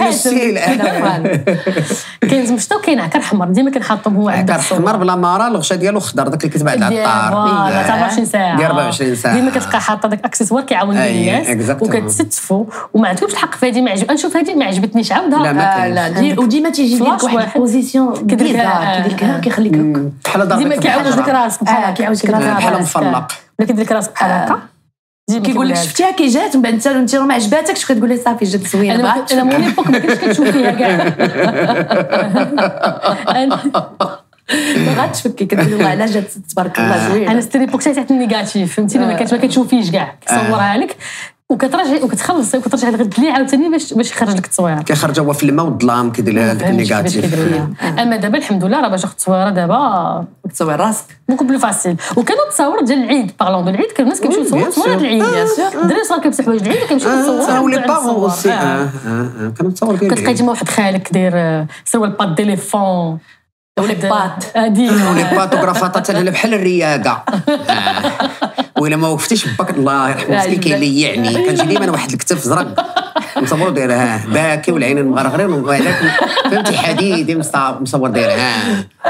خاتم كاين مشطه وكاين عكر حمر ديما كنحطهم هو عندك عكر حمر بلا مارا الغشا ديالو خضر داك اللي كتباع على الطار فوالا تاع 24 ساعه ديال 24 ساعه ديما كتبقى حاطه داك اكسسوار كيعاون الناس وكتستفوا وما عندكمش الحق في هذه ما عجب نشوف هذه ما عجبتنيش عاودها لا وديما تيجي لك واحد البوزيسيون كيدير كيخليك بحال ديما كيعاود لك راسك كيعاود لك بحال مفلق ولا كيدير لك راسك بحال هكا كيقول لك شفتيها كي جات من بعد انت ما عجباتكش كتقول لي صافي جات زوينه انا مون ايبوك ما كنتش كنشوف فيها كاع ما غاتفكي كتقول والله علاش جات تبارك الله زوينه. انا ستريبوك تاعت النيجاتيف فهمتيني ما كتشوفيش كاع كيصورها لك وكترجعي وكتخلصي وكترجعي لغد لي عاوتاني باش يخرج لك التصويره كيخرج هو في الماء والظلام كيدير لها داك النيجاتيف. اما دابا الحمد لله راه باش التصويره دابا تصوير راسك بوكو بلو فاسيل. وكانوا التصاور ديال العيد بارلون دو العيد كانوا الناس كيمشيو يصوروا تصويرات العيد الدراري صغار كيلبسوا حوايج العيد وكيمشيو يصوروا ولي بارون اوسي كانوا تصور ديال كتلقاي تما واحد خالك داير سروال بات ديليفون ولي بات ولي باتوغرافات تاع بحال الرياقه وإلا ما وقفتيش باك الله يرحمه مسكين كيليعني كنجي ديما واحد الكتف زرق مصور داير باكي والعينين مغرغرين وهذاك فهمتي حديدي مصور داير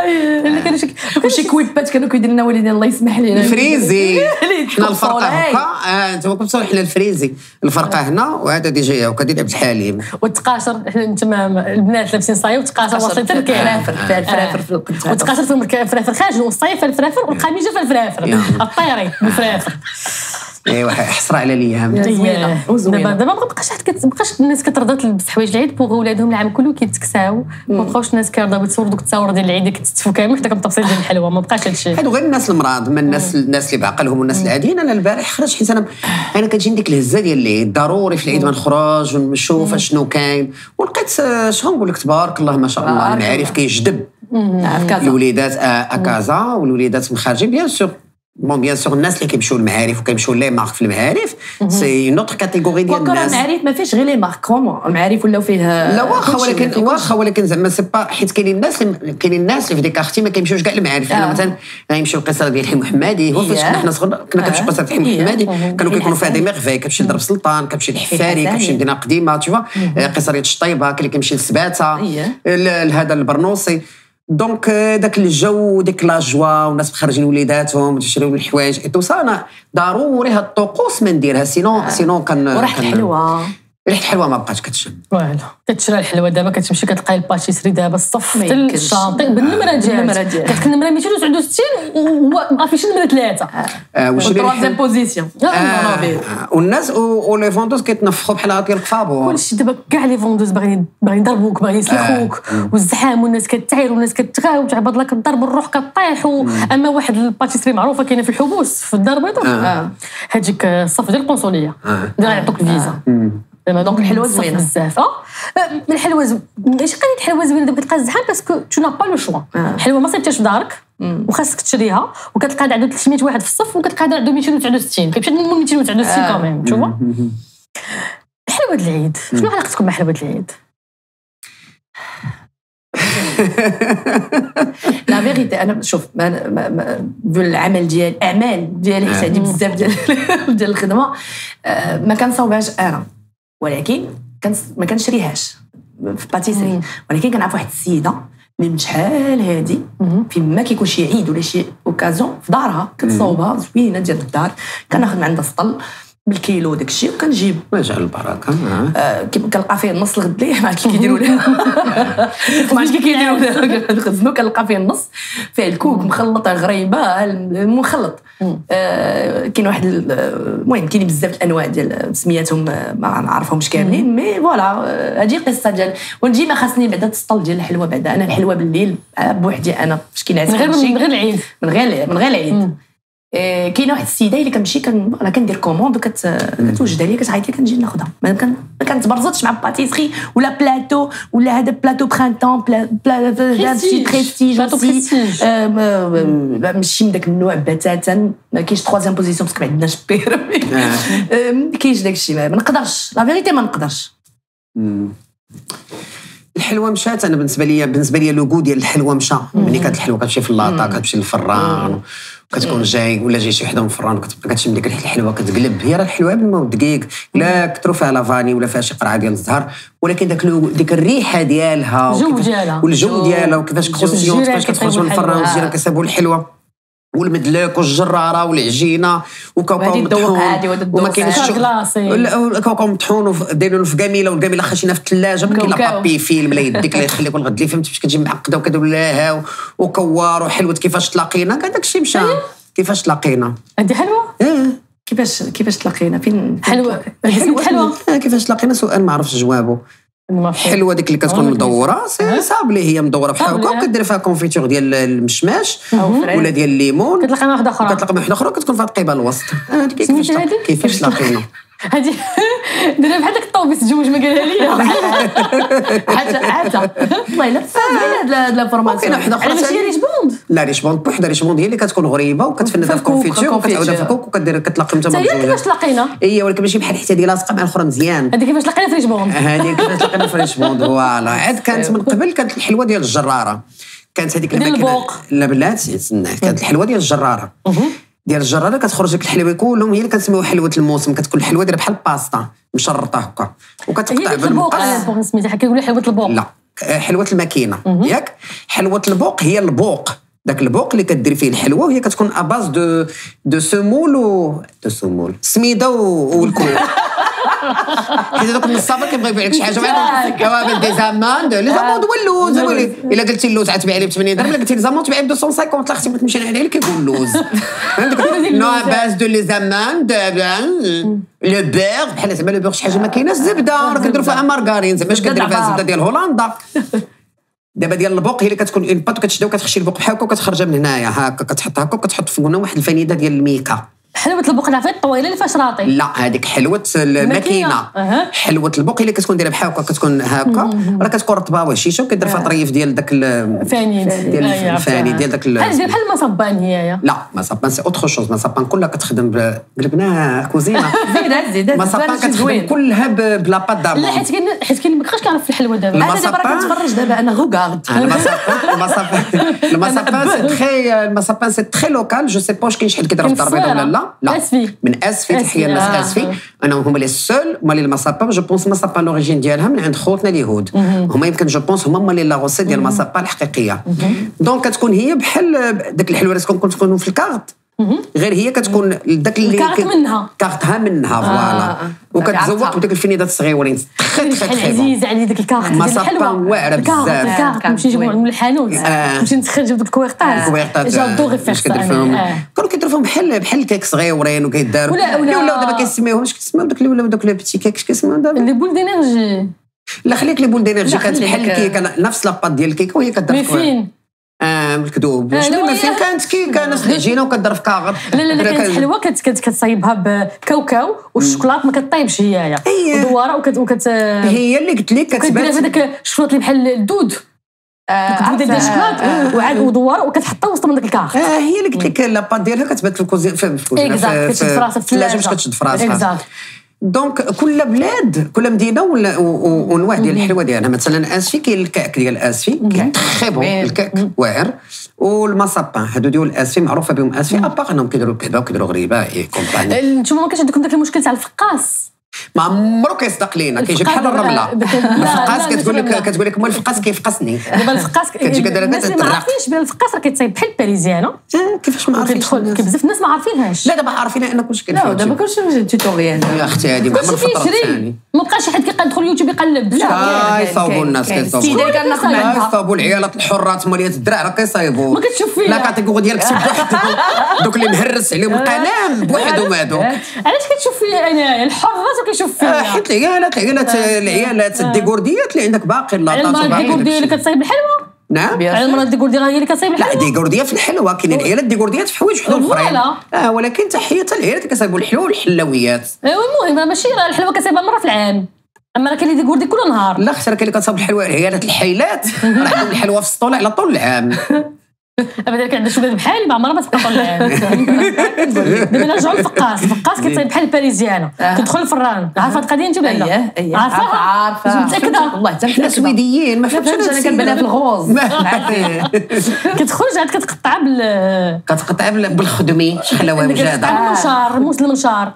اللي كانوا وشي كويبات كانوا كيدير لنا والدين الله يسمح لينا الفريزي. حنا الفرقه هكا انت ما كنتو حنا الفريزي الفرقه هنا وهذا ديجا هكا ديال عبد الحليم والتقاشر انت البنات لابسين صايب وتقاشر واصلين حتى الكعب الفرافر في القنت وتقاشر فيهم الفرافر خارج والصيف الفرافر والقميجه في الفرافر الطيري بالفرافر. ايوا حسره على الايام زوينه. دابا ما بقاش الناس كترضى تلبس حوايج العيد بوغ ولادهم العام كله كيتكساو ما بقاوش الناس كيرضاو يتصوروا دوك التصاور ديال العيد كتستفوا كامل حتى كتبصيل ديال الحلوه ما بقاش هادشي. هادو غير الناس المراض من الناس اللي بعقلهم والناس العاديين. انا البارح خرج حيت انا كتجيني ديك الهزه ديال العيد ضروري في العيد ما نخرج ونشوف شنو كاين ولقيت شنو نقول لك تبارك الله ما شاء الله المعارف كيجذب الوليدات كازا والوليدات من خارجين بيان سور بيان سور الناس اللي كيمشيو للمعارف وكيمشيو لي مارك في المعارف سي اون اوتر كاتيجوري ديال الناس. المعارف ما فيهش غير لي مارك المعارف ولاو فيه لا واخا ولكن زعما سي با حيت كاينين الناس اللي في دي كارتي ما كيمشيوش كاع للمعارف. انا مثلا غيمشيو القصه ديال الحي محمدي هو فاش كنا حنا صغار كنا كنمشيو قصه الحي محمدي كانوا كيكونوا فيها دي ميرفي كتمشي لدرب سلطان كتمشي للحفاري كتمشي لمدينه قديمه تشوف قصه ديال الشطيبه اللي كيمشي للسباته هذا البرنوصي دونك داك الجو ديك لا جوا والناس مخرجين وليداتهم تشريو الحوايج اي تو سا انا ضروري هاد الطقوس ما نديرها سينو كان وريحه الحلوه ريحه الحلوه ما بقاش كتشم والو كتشرى الحلوه دابا كتمشي كتلقاي الباتيسري دابا الصف حتى الشاطئ بالنمره ديالها كتكون النمره 269 وافيشي النمره 3 والتروازيام بوزيسيون والناس ولي فوندوز كيتنفخوا بحال هكا القفابو كلشي دابا كاع لي فوندوز باغيين يضربوك باغيين يسلخوك والزحام والناس كتعاير والناس كتغاو وتعبط لك الضرب الروح كطيح اما واحد الباتيسري معروفه كاينه في الحبوس في الدار البيضاء هذيك الصف ديال القنصليه دابا يعطوك الفيزا دونك الحلوه زوينه بزاف الحلوه اش قالت الحلوه زوينه دابا كتلقى الزحام باسكو تو نا با لو شوا الحلوه ما صيبتهاش في دارك وخاصك تشريها وكتلقى عنده 300 واحد في الصف وكتلقى عنده 269 كيمشي من 269 كمان تشوفوا حلوه العيد شنو علاقتكم مع حلوه العيد؟ لا فيغيتي انا شوف العمل ديالي حيت عندي بزاف ديال الخدمه ما كنصاوبهاش انا ولكن ما كنشريهاش في باتيسري ولكن كنعرف واحد السيده اللي من شحال هادي فين ما كيكون شي عيد ولا شي اوكازيون في دارها كتصاوبها زوينه ديال الدار كناخذ من عندها السطل بالكيلو داكشي وكنجيب وجع البركه كنلقى فيه النص الغدلي ما عرفتش كي كيديروا لها ما عرفتش كي كيديروا لها كنخزنو كنلقى فيه النص فيه الكوك مخلط غريبه مخلط كاين واحد المهم كاين بزاف الانواع ديال سمياتهم ما نعرفهمش كاملين مي فوالا هذه قصه ديال ونجي ما خاصني بعدا تسطل ديال الحلوه بعدا انا الحلوه بالليل بوحدي انا فاش كينعس من غير العيد من غير العيد كاينه واحد السيده اللي كنمشي كندير كوموند كتوجدها لي كتعيط لي كنجي ناخذها ما كنتبرزطش مع باتيسري ولا بلاطو ولا هذا بلاطو برينتون شي بريستيج ماشي من داك النوع بتاتا ما كاينش تروازيام بوزيسيون باسكو ما عندناش بيرمي كاينش داكشي ما نقدرش لا فيريتي ما نقدرش الحلوه مشات انا بالنسبه لي لوغو ديال الحلوه مشى ملي كانت الحلوه كتمشي في اللاطا كتمشي للفران كتكون جاي ولا جاي شي وحده من الفران وكتبقى كتشم ديك الحلوه كتقلب هي راه الحلوه بالماء والدقيق لا كثروا فيها لافاني ولا فيها شي قرعه ديال الزهر ولكن ديك الريحه ديالها والجو ديالها وكيفاش كروسيون كيفاش كتخرج من الفران والجيران كيسابوا الحلوه والمدلك والجراره والعجينه وكاوكاو مطحون وما كاينش الكاوكاو مطحون ودايرينه في كاميله والكاميله خاشينها في الثلاجه ما كاين لا بابي فيلم لا يديك لا يخليك الغد اللي فهمتي باش كتجي معقده وكديروا لها وكوار وحلوه كيفاش تلاقينا كاع داكشي مشى كيفاش تلاقينا هذه حلوه كيفاش تلاقينا فين حلوه كيفاش تلاقينا سؤال ما عرفتش جوابه حلوه ديك اللي كتكون مدوره صعب لي هي مدوره بحال هكا وكدير فيها كونفيتور ديال المشماش ولا ديال الليمون كتلقى واحده اخرى كتكون فيها القيبه الوسط كيفاش تلاقينا هذه درنا بحال داك الطوبيس الجوج ما قالها لي حتى والله الا هاد لا فورماسيون ماشي ريش بوند لا ريش بوند بوحده ريش بوند هي اللي كتكون غريبه وكتفندها في كونفيتور وكتعاودها في الكوك وكدير كتلاقي انت هي كيفاش تلاقينا هي ولكن ماشي بحال حتى دي لاصقه مع الاخرى مزيان هذه كيفاش تلاقينا في ريش بوند هذه كيفاش تلاقينا في ريش بوند فوالا عاد كانت من قبل كانت الحلوه ديال الجراره كانت هذيك الماكينه لا بلاتي كانت الحلوه ديال الجراره كتخرج لك الحلوه كلهم هي اللي كنسميوها حلوه الموسم كتكون الحلوه دايره بحال الباستا مشرطه هكا وكتقطع بالمقص سميتها كيقولوا حلوه البوق لا حلوه الماكينه ياك. حلوه البوق هي البوق، داك البوق اللي كدير فيه الحلوه، وهي كتكون اباز دو سمول سميده والكول. حيت دوك النصابه كيبغيو يبيع لك شي حاجه معاهم كوابل دي زاموند، لي زاموند واللوز. الا قلتي اللوز غتبيع لي ب 80 درهم، الا قلتي لي زاموند تبيع ب 250، لا اختي ما تمشي عليه كيقول اللوز. نو باز دو لي زاموند لو بيغ، بحال زعما لو بيغ شي حاجه ما كايناش، زبده راه كنديروا فيها مارغارين، زعما اش كدير فيها الزبده ديال هولندا. دابا ديال البوق هي اللي كتكون اون بات، كتشدها وكتخشي البوق بحال هكا وكتخرجها من هنايا هكا، كتحط هكا وكتحط في قلنا واحد الفنيده ديال الميكا. حلوه البوق عرفتي الطويله اللي فيها شراطي؟ لا هذيك حلوه الماكينه. حلوه البوق اللي كتكون دايره بحال هكا، كتكون هكا راه كتكون رطبه وهشيشه، وكدير فيها طريف ديال داك الفاني ديال الفاني ديال داك بحال المصبان هي. لا مصبان سي اوتر شوز. مصبان كلها كتخدم قلبنا كوزينه. زيد مصبان كتخدم كلها بلا بات دامون. لا حيت كاين ما بقاش كيعرف في الحلوه دابا. انا دابا راه كنتفرج دابا انا غوغارد. المصبان سي تري لوكال. جو سي با واش كاين شي حد كيدير في الدار البيضاء ولا لا. من اسفي. تحيه الناس اسفي. انا هما لي سول هما لي المصابا. جو بونس المصابا لوريجين ديالها من عند خوتنا اليهود. هما يمكن جو بونس هما لي لا غوسيت ديال المصابا الحقيقيه. دونك كتكون هي بحال داك الحلوه اللي تكون في الكارت، غير هي كتكون داك اللي كارتها منها فوالا، وكتزوق بديك الفينيدات الصغيورين عزيز علي ديك الكارت ديال الحلوه واعره بزاف. الكارت نمشي نجيبو من الحانوت، نمشي نخرج ديك الكويرطات جادو غير فيغ كانوا كيديروا فيهم بحال الكيك صغيورين وكيداروا ولاو دابا كيسميوهم اش كيسميو داك اللي ولاو دوك لي بيتي كيك اش كيسميو دابا لي بول دينيرجي. لا خليك لي بول دينيرجي كانت بحال الكيكه نفس لاباط ديال الكيكه وهي كدار فين الكذوب ما فين كانت كيكه نفس العجينه وكدار في كاغط. لا كانت حلوه كتصايبها بكاوكاو والشوكولات ما كطيبش هي ودواره هي اللي قلت لك كتبان هذاك الشوكولات اللي بحال الدود ديال الشوكولات وعاد ودواره وكتحطها وسط من داك الكاغط. هي اللي قلت لك لاباط ديالها كتبات في الكوزينه في الثلاجه باش كتشد في راسها. دونك كل بلاد كل مدينه ونوع ديال الحلوه ديالها. مثلا اسفي كاين الكعك ديال اسفي تري بون، الكعك واعر، والمصابان هادو ديال اسفي معروفه بهم اسفي اباغ انهم كيديروا كذا وكيديروا غريبه اي كومباني. نتوما ما كاينش عندكم داك المشكل تاع الفقاس؟ ما عمرو كيصدق لينا، كيجي بحال الرمله. الفقاس كتقول لك مول الفقاس كيفقسني. دابا الفقاس كتجي كدير الناس اللي ما عارفينش بان الفقاس راه كيتصايب بحال الباريزيانو. كيفاش ما عارفينش؟ بزاف الناس ما عارفينهاش. لا دابا عارفينها ان كلشي كيفاش. لا دابا كلشي توتوريال يا اختي هذه ما عمر فتره ثاني. ما بقاش شي حد كيدخل اليوتيوب يقلب. لا يصاوبوا الناس يصاوبوا العيالات الحرات ماليات الدرع راه كيصايبوا. ما كتشوف فيها لا كاتيكو ديالك سي بوحدو دوك اللي مهرس عليهم القلم بوحدهم هذوك. علاش كتشوف فيا انايا الحراس وكيشوف فيا؟ حيت العيالات الديكورديات اللي عندك باقي لاطاط وباقي الديكورديه اللي كتصايب الحلوه. نعم على المرات الديكورديه هي اللي كتصايب الحلوه. لا ديكورديه في الحلوه كاينين عيالات ديكورديات في حوايج وحدهم اخرين. ولكن تحيه العيالات اللي كيصايبوا الحلوه والحلويات. ايوا المهم ماشي الحلوه كتصايبها مره في العام، اما راه كاين اللي ديكوردي كل نهار. لا اختي راه كاين اللي كتصايب الحلوه عيالات الحيلات راه عندهم الحلوه في السطول على طول العام. ابدا كان عندها شي ولاد بحالي ما عمرها ما تبقى طول العام. دابا نرجعوا للفقاس. الفقاس كيتصايب بحال الباريزيانو، كيدخل الفران. عارفه هاد القضيه انت ولا لا؟ عارفه متاكده والله حتى حنا سويديين ما فهمتش انا كنبانها في الغوز. كتخرج عاد كتقطع بالخدمي شحال وجاده المنشار موس المنشار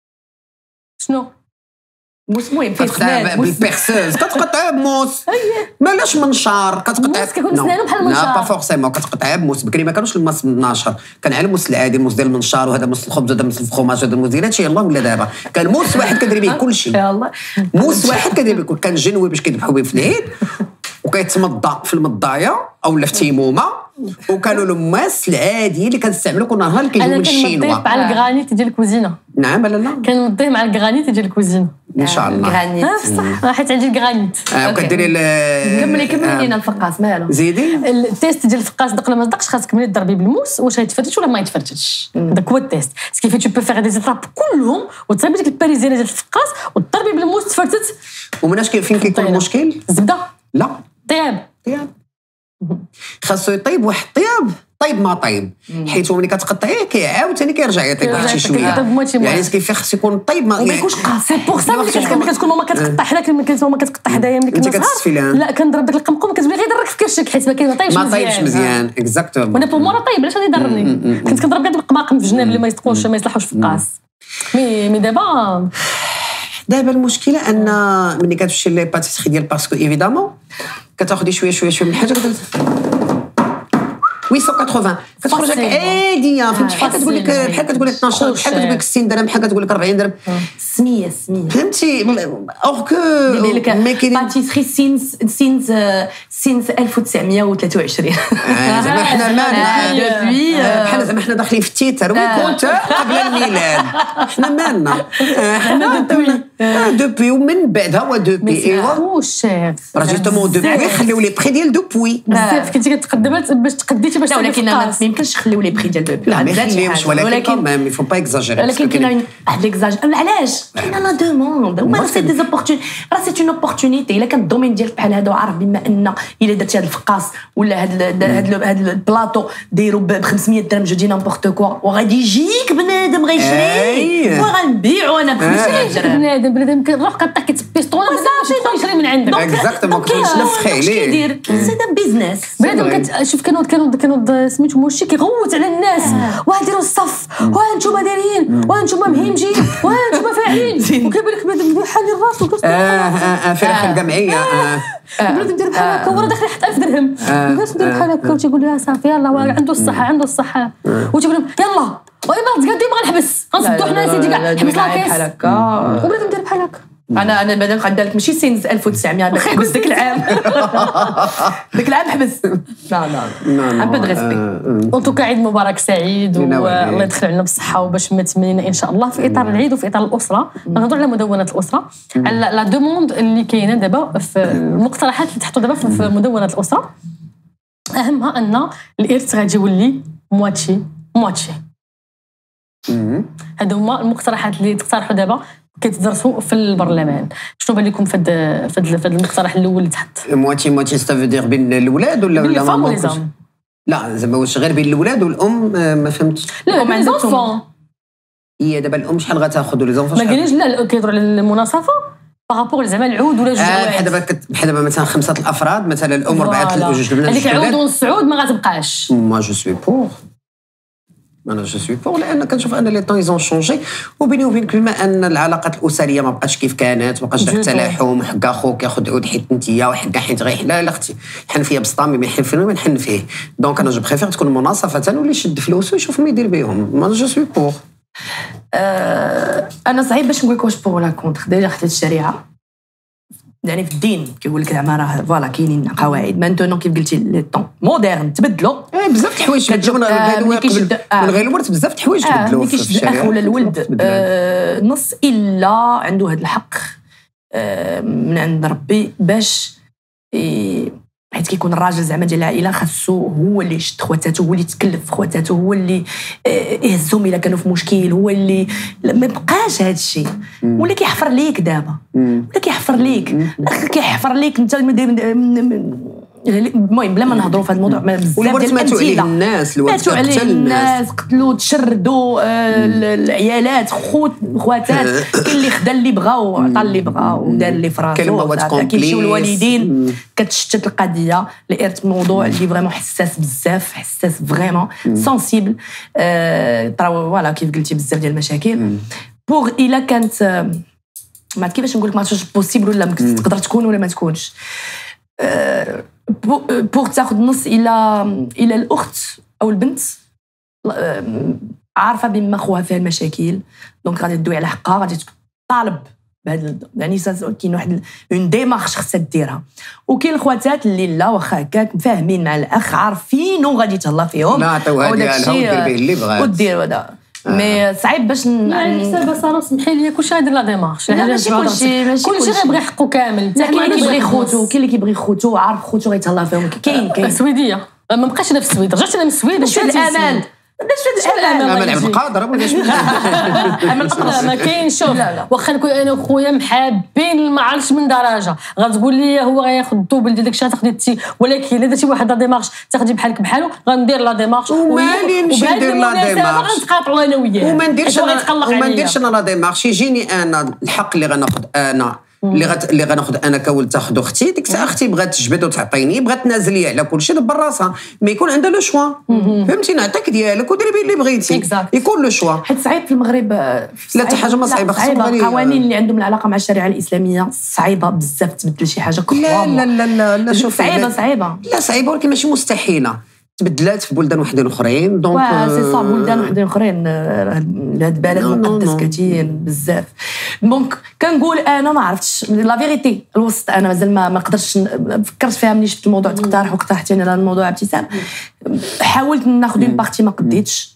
شنو المهم فيه كتقطع بالبيرسوز كتقطع بموس مالاش منشار كتقطع كيكون سنانو بحال المنشار. لا با فورسيمون كتقطع بموس. بكري ما كانوش الماس ناشر، كان على الموس العادي، الموس ديال المنشار وهذا موس الخبز وهذا موس الفخوماج وهذا الموس ديال هادشي. يلاه ولا دابا كان موس واحد كدير به كلشي. يلاه موس واحد كدير به كان جنوي باش كيذبحوا به في العيد وكيتمضى في المضايه اولا في تيمومه. وكانوا الماس العادي اللي كنستعملوا كنا نهار كيجيو من الشينوا. انا كنضيف مع الكغانيت ديال الكوزينه. نعم ولا لا كنضيف مع الكغانيت ديال الكوزينه ان شاء الله. الكغانيت صح حيت عندي الكغانيت. وكديري كملي لينا الفقاس مالو زيدي التيست ديال الفقاس دق ولا ما دقش. خاصك تكملي تضربي بالموس واش غيتفرتش ولا ما يتفرتش. داك هو التيست. سكيفي تو بو فيغ دي زيتاب كلهم وتصايبي ديك الباريزيانه ديال الفقاس وتضربي بالموس تفرتت. ومناش فين كيكون المشكل؟ الزبده لا طياب خاصو يطيب واحد طيب ما طيب حيت ملي كتقطعيه كيعاود ثاني كيرجع يطيب واحد شي شويه. يعني كيف خاص يكون طيب ما يكونش قاصح. سي بوغ سا ملي كتكون ماما كتقطع حداك ملي كتكون كتقطع حدايا ملي كنا صغار. لا كنضرب داك القمقم كتولي غير يضرك في كرشك حيت ما طايبش مزيان. اكزاكتومون. وانا بومورا طيب علاش غادي يضرني؟ كنت كنضرب كاع القماقم في جناب اللي ما يصلحوش في القاس. مي دابا دابا المشكله ان ملي كتمشي لي باتيسري ديال باسكو ايفيدامون كتاخدي شويه من الحاجه 880 كتخرج لك عاديه فهمتي بحال كتقول لك 12 بحال كتقول لك 60 درهم بحال كتقول لك 40 درهم سميه فهمتي اور كو ما كاين باتيسري سينس 1923 زعما حنا مالنا بحال زعما حنا داخلين في التيتر وكنت قبل الميلاد حنا مالنا حنا دوبوي ومن بعد هو دوبوي ايوا شيف راه جوستومون دوبوي خليو لي بري ديال دوبوي بزاف كنتي كتقدمات باش تقديتي باش ولكن ما يمكنش نخليو لي بري ديال دوبوي لا ما يخليوش ولكن ما يفو با اكزاجيري ولكن كاين واحد ليكزاجير علاش كاينه لا دوموند وما سي دي زوبورتونيتي راه سي اون اوبورتونيتي الا كان الدومين ديالك بحال هذا وعارف بما ان الا درتي هذا الفقاص ولا هذا البلاطو دايرو ب 500 درهم جو دي نامبورت كوا وغادي يجيك بنادم غيشري وغنبيعو انا ب 500 درهم بنادم كنروح كطيح كتبيستون يشري من عندك اكزاكتومون كتنفخي عليه كيدير سي دا بيزنس بنادم شوف كانوا سميتو موشي كيغوت على الناس وهاديروا الصف وانتوما دايرين وانتوما مهيمجين وانتوما فاعلين وكيبان لك بنادم بحال الراس فرح الجمعيه بنادم دير بحال هكا وراه داخل يحط 1000 درهم وكاش دير بحال هكا وتيقول لها صافي يلاه عنده الصحه وتيقول لهم يلاه وإما تقدي بغا نحبس غنسدو حنا سيدي كاع حبس لاكيس بحال هكا وبنادم دير بحال هكا انا بعدا نقدر لك ماشي سينز 1900 حبس داك العام داك العام حبس لا ان بو دو ريسبي ان توكا عيد مبارك سعيد والله يدخل علينا بالصحه وباش متمنين ان شاء الله في اطار العيد وفي اطار الاسره نهضروا على مدونه الاسره على لا دوموند اللي كاينه دابا في المقترحات اللي تحطوا دابا في مدونه الاسره اهمها ان الارث غادي يولي مواتشي هادو هما المقترحات اللي تقترحوا دابا كيتدرسوا في البرلمان. شنو بان لكم في هذا المقترح الاول اللي تحط؟ مواتي ستا فو دير بين الاولاد ولا ماما؟ لا زعما واش غير بين الاولاد والام ما فهمتش. لا ما عندهمش. هي دابا الام شحال غتاخذ لي زونفون؟ ما قاليش لا كيهضروا على المناصفه بارابور زعما العود ولا جوج بحال دابا مثلا 5 الافراد مثلا الام 4 جوج البنات هذيك العود والسعود ما غتبقاش. ما جو سوي بور انا جو سوي بور لان كنشوف ان لي طون ايزون شونجي وبيني وبينك بما ان العلاقات الاسريه ما بقاش كيف كانت ما بقاش داك التلاحم وحق اخوك ياخذ عود حيت انتيا وحق حيت غير لا اختي حن فيا بسطامي ما يحن فيه ما نحن فيه دونك انا جو بريفير تكون مناصفه واللي يشد فلوسه ويشوف ما يدير بهم ما جو سوي بور. انا صعيب باش نقول لك واش بور ولا كونتر ديجا حتى الشريعه يعني في الدين كيقول لك زعما راه فوالا كاينين قواعد مانتونون كيف قلتي لي طون مودرن تبدلوا بزاف د الحوايج تبدلوا من غير الورث بزاف د الحوايج تبدلوا في الشريعه الاخ ولا الولد نص الا عنده هذا الحق من عند ربي باش حيت كيكون الراجل زعما ديال العائله خاصو هو اللي يشد خواتاتو هو اللي يتكلف في خواتاتو هو اللي يهزهم الا كانوا في مشكل هو اللي ما بقاش هذا الشيء ولا كيحفر ليك دابا ولا كيحفر ليك كيحفر ليك انت المهم بلا ما نهضروا في هذا الموضوع بزاف ديال الامثله الناس ماتوا عليه الناس قتلوا تشردوا العيالات خواتات كاين اللي خدا اللي بغا وعطى اللي بغا ودار اللي فراسو كيمشيو الوالدين كتشتت القضيه الارث موضوع اللي فريمون حساس بزاف حساس فريمون سنسيبل طراو فوالا كيف قلتي بزاف ديال المشاكل بوغ الا كانت ما كيفاش نقول لك ما بوسيبل ولا تقدر تكون ولا ما تكونش بوغ تاخذ نص الى الاخت او البنت عارفه بما خوها فيها المشاكل دونك غادي تدوي على حقها غادي تطالب بهذا يعني كاين واحد اون ديمارش خصها ديرها وكاين الخواتات اللي لا واخا هكاك فاهمين مع الاخ عارفين وغادي تهلا فيهم لا عطيوها ديالها ودير به اللي بغات ودير هذا مي صعيب باش يعني حساب صاروا سمحي لي كلشي غيدير لا ديمارش ماشي كلشي غيبغي حقه كامل كاين اللي كيبغي خوتو كاين اللي كيبغي خوتو عارف خوتو غيتهلا فيهم كاين السويديه ما بقاش انا في السويد رجعت انا من السويد باش الامان امل عبد القادر ولا شنو ما كاينش شوف واخا نكون انا وخويا محابين ما عرفتش من درجه غتقول لي هو غياخذ الدوبل ديال داكشي تاخدي انت ولكن الا درتي واحد لا ديمارش تاخدي بحالك بحالو غندير لا ديمارش ومالي نمشي ندير لا ديمارش غنتقاطعوا انا وياه وما نديرش انا لا ديمارش يجيني انا الحق اللي غناخذ انا اللي غناخذ انا كولد تاخذ اختي، ديك الساعه اختي بغات تجبد وتعطيني، بغات تنازل لي على كل شيء دبر راسها، ما يكون عندها لو شوا. فهمتي، نعطيك ديالك وديري به اللي بغيتي، يكون لو شوا. حيت صعيب في المغرب. لا حتى حاجه ما صعيبه، صعيبه القوانين اللي عندهم العلاقه مع الشريعه الاسلاميه صعيبه بزاف تبدل شي حاجه. لا لا لا لا شوف، صعيبه لا صعيبه ولكن ماشي مستحيله، تبدلات في بلدان وحدين اخرين. دونك سي صا بلدان وحدين اخرين، هاد البلد مقدس كثير بزاف. دونك كنقول انا ما عرفتش لا فيريتي الوسط، انا مازال ما نقدرش فكرت فيها ملي شفت الموضوع تقترح واقترحتيني على الموضوع ابتسام. حاولت ناخذ اون بارتي، ما قديتش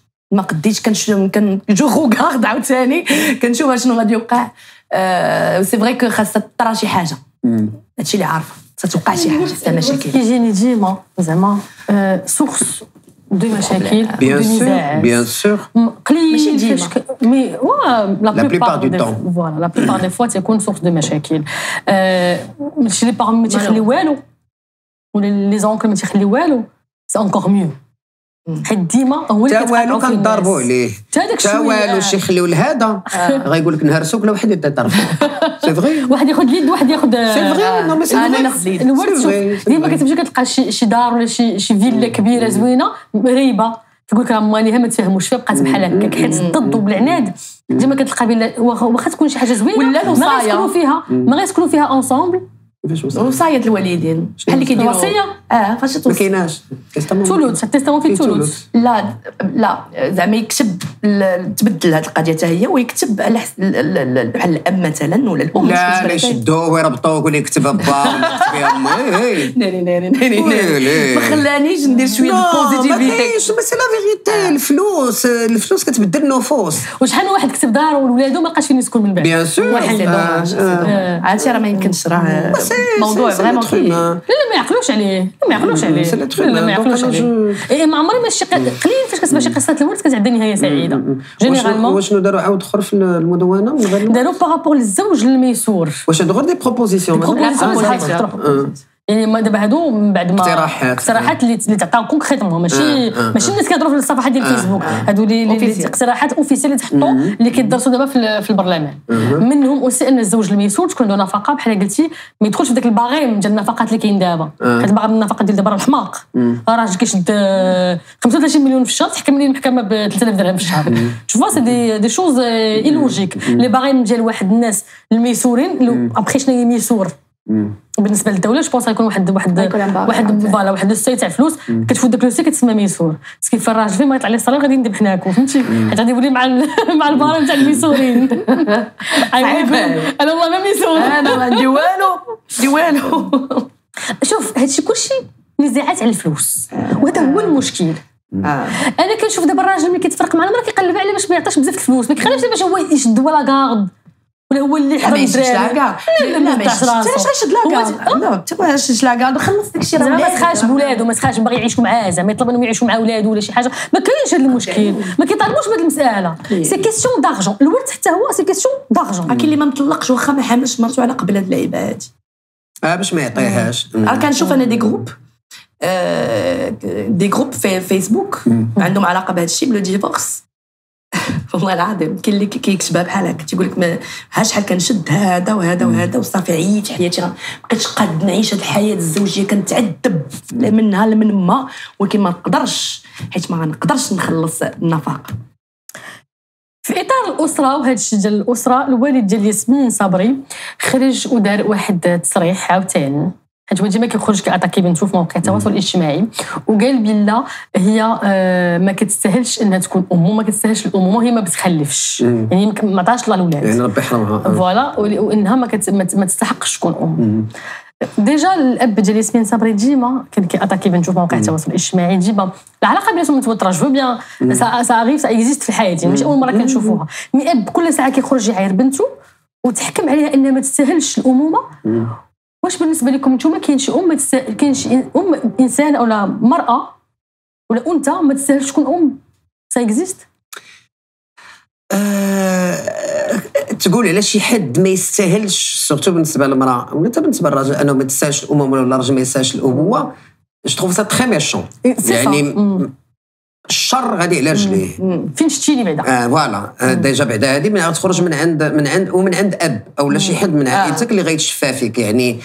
كان جو غوغارد عاوتاني كنشوف شنو غادي يوقع. سي فري كو خاصها تطرا شي حاجه، هادشي اللي عارفه ستوقع شي حاجه حتى مشاكل كيجيني ديما زعما سورس دو مشاكل بيان سور قليل ماشي ديما مي لا بليبار دو طون فوالا لا بليبار دي فوا تيكون سورس دو مشاكل. شي لي بارون ما تيخلي والو ولا لي زونكل ما تيخلي والو، سي انكور ميو. حيت ديما هو اللي والو كنضربوا عليه، تا والو شي يخليو لهذا غايقول لك نهرسوك لو واحد يضرب. سي فغي، واحد ياخذ اليد واحد ياخذ. سي فغي، نو مي سي انا ناخذ اليد. الورد ديما كتمشي كتلقى شي دار ولا شي فيلا كبيره زوينه مريبه، تقول لك راه ماليها ما تفهموش فيها، بقات بحال هكاك حيت ضد وبالعناد. ديما كتلقى بلا واخا تكون شي حاجه زوينه ولا ما غيسكنوا فيها انصومبل. وصايه الوالدين بحال اللي كيديروا الوصيه فاش ما كايناش ثلث التستمون في الثلث. لا زعما يكتب تبدل هذه القضيه حتى هي، ويكتب على بحال الاب مثلا ولا الام. لا يشدوه ويربطوه ويقول لك كتب با ولا كتب يا امي. ناري ما خلانيش ندير شويه البوزيتيفيتي. ما سي لا فيغيتي. الفلوس كتبدل النفوس. وشحال واحد كتب دار وولادو ما لقاش فين يسكن من بعد. بيان سور عرفتي راه ما يمكنش، راه موضوع فريمون لا ما يعقلوش عليه ما عمري ماشي قليل فاش كتسمع شي قصه الورد كتعدى نهايه سعيده جينيرالمون. وشنو داروا عاود اخر في المدونه من غير داروا بارابور للزوج الميسور، واش هادو غير دي بروبوزيسيون يعني ما دابا هادو من بعد ما اقتراحات اللي تعطاو كونكريتمون، ماشي الناس كيهضروا في الصفحات ديال الفيسبوك، هادو اللي اقتراحات اوفيسيال اللي تحطوا اللي كيدرسوا دابا في البرلمان. منهم اوسي ان الزوج الميسور تكون عنده نفقه بحال قلتي، ما يدخلش في داك الباغيم ديال النفقات اللي كاين دابا، حيت باغي النفقه ديال دابا الحماق راجل كيشد 35 مليون في الشهر، تحكم لي المحكمه ب 3000 درهم في الشهر. تشوفوا سي دي شوز ايلوجيك. لي باغيم ديال واحد الناس الميسورين ابخي شنو هي ميسور بالنسبه للدوله، جو بونس غيكون واحد السي تاع فلوس كتفوت داك لوسي كتسمى ميسور. باسكو في الراجل فين ما يطلع ليه الصالير غادي ندير حناكو، فهمتي، حيت غادي يولي مع البارون تاع الميسورين. انا والله ما ميسور، انا ما عندي والو. شوف هادشي كلشي نزاعات على الفلوس، وهذا هو المشكل. انا كنشوف دابا الراجل ملي كيتفرق مع المراه كيقلب عليه باش ما يعطيش بزاف الفلوس، ما كيخليش باش هو يشد ولا كارد ولا هو اللي يحضر الدراري. لا ما يشدش لاكارد، لا ما يشدش لاكارد، خلص داكشي راه ما سخاش بولادو، ما سخاش باغي يعيشوا معاه، زعما يطلب انهم يعيشوا مع ولادو ولا شي حاجه. ما كاينش هذا المشكل، ما كيطالبوش بهذه المساله. سي كيسيون دارجون، الورث حتى هو سي كيسيون دارجون. كاين اللي ما مطلقش واخا ما حاملش مرتو على قبل هاد العباد باش ما يعطيهاش. راه كنشوف انا دي جروب في فيسبوك عندهم علاقه بهذا الشيء بلو ديفورس. والله العظيم كاين اللي كيكتبها بحال هكا، تيقول لك ها شحال كنشد هذا وهذا وهذا وصافي عييت حياتي، ما بقيتش قاد نعيش هذه الحياه الزوجيه، كنتعذب منها لمن ما، ولكن ما نقدرش حيت ما غنقدرش نخلص النفقه. في اطار الاسره وهذا الشيء ديال الاسره، الوالد ديال ياسمين صبري خرج ودار واحد التصريح عاوتاني، حيت هو ديما كيخرج كياتاكي بنتو في مواقع التواصل الاجتماعي، وقال بلا هي ما كتستاهلش انها تكون ام، وما كتستاهلش الامومه، هي ما بتخلفش، يعني ما عطاش الله الاولاد، يعني ربي يحرمها فوالا، وانها ما تستحقش تكون ام. ديجا الاب ديال ياسمين صبري ديما كان كياتاكي بنتو في مواقع التواصل الاجتماعي، ديما العلاقه بيناتهم متوتره. جو بيان سا اريف سا اكزيست في الحياه، ماشي اول مره كنشوفوها، مي اب كل ساعه كيخرج يعاير بنتو وتحكم عليها انها ما تستاهلش الامومه. واش بالنسبه لكم نتوما كاين شي ام كاين شي ام انسان ولا مراه ولا انثى ما تستاهلش تكون ام؟ سا اكزيست؟ تقول على شي حد ما يستاهلش، سورتو بالنسبه للمراه ولا حتى بالنسبه للراجل، انه ما تستاهلش الامومه ولا الراجل ما يستاهلش الابوه. جو تروف سا تري ميشون، يعني الشر غادي على رجليه. فين شتيني بعدا فوالا ديجا بعدا هذه من غتخرج من عند اب او شي حد من عائلتك اللي غيتشفى فيك، يعني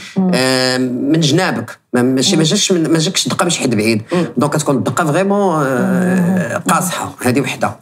من جنابك، ماشي ما جاكش دقه باش حد بعيد. دونك كتكون الدقه فريمون قاصحه. هذه وحده.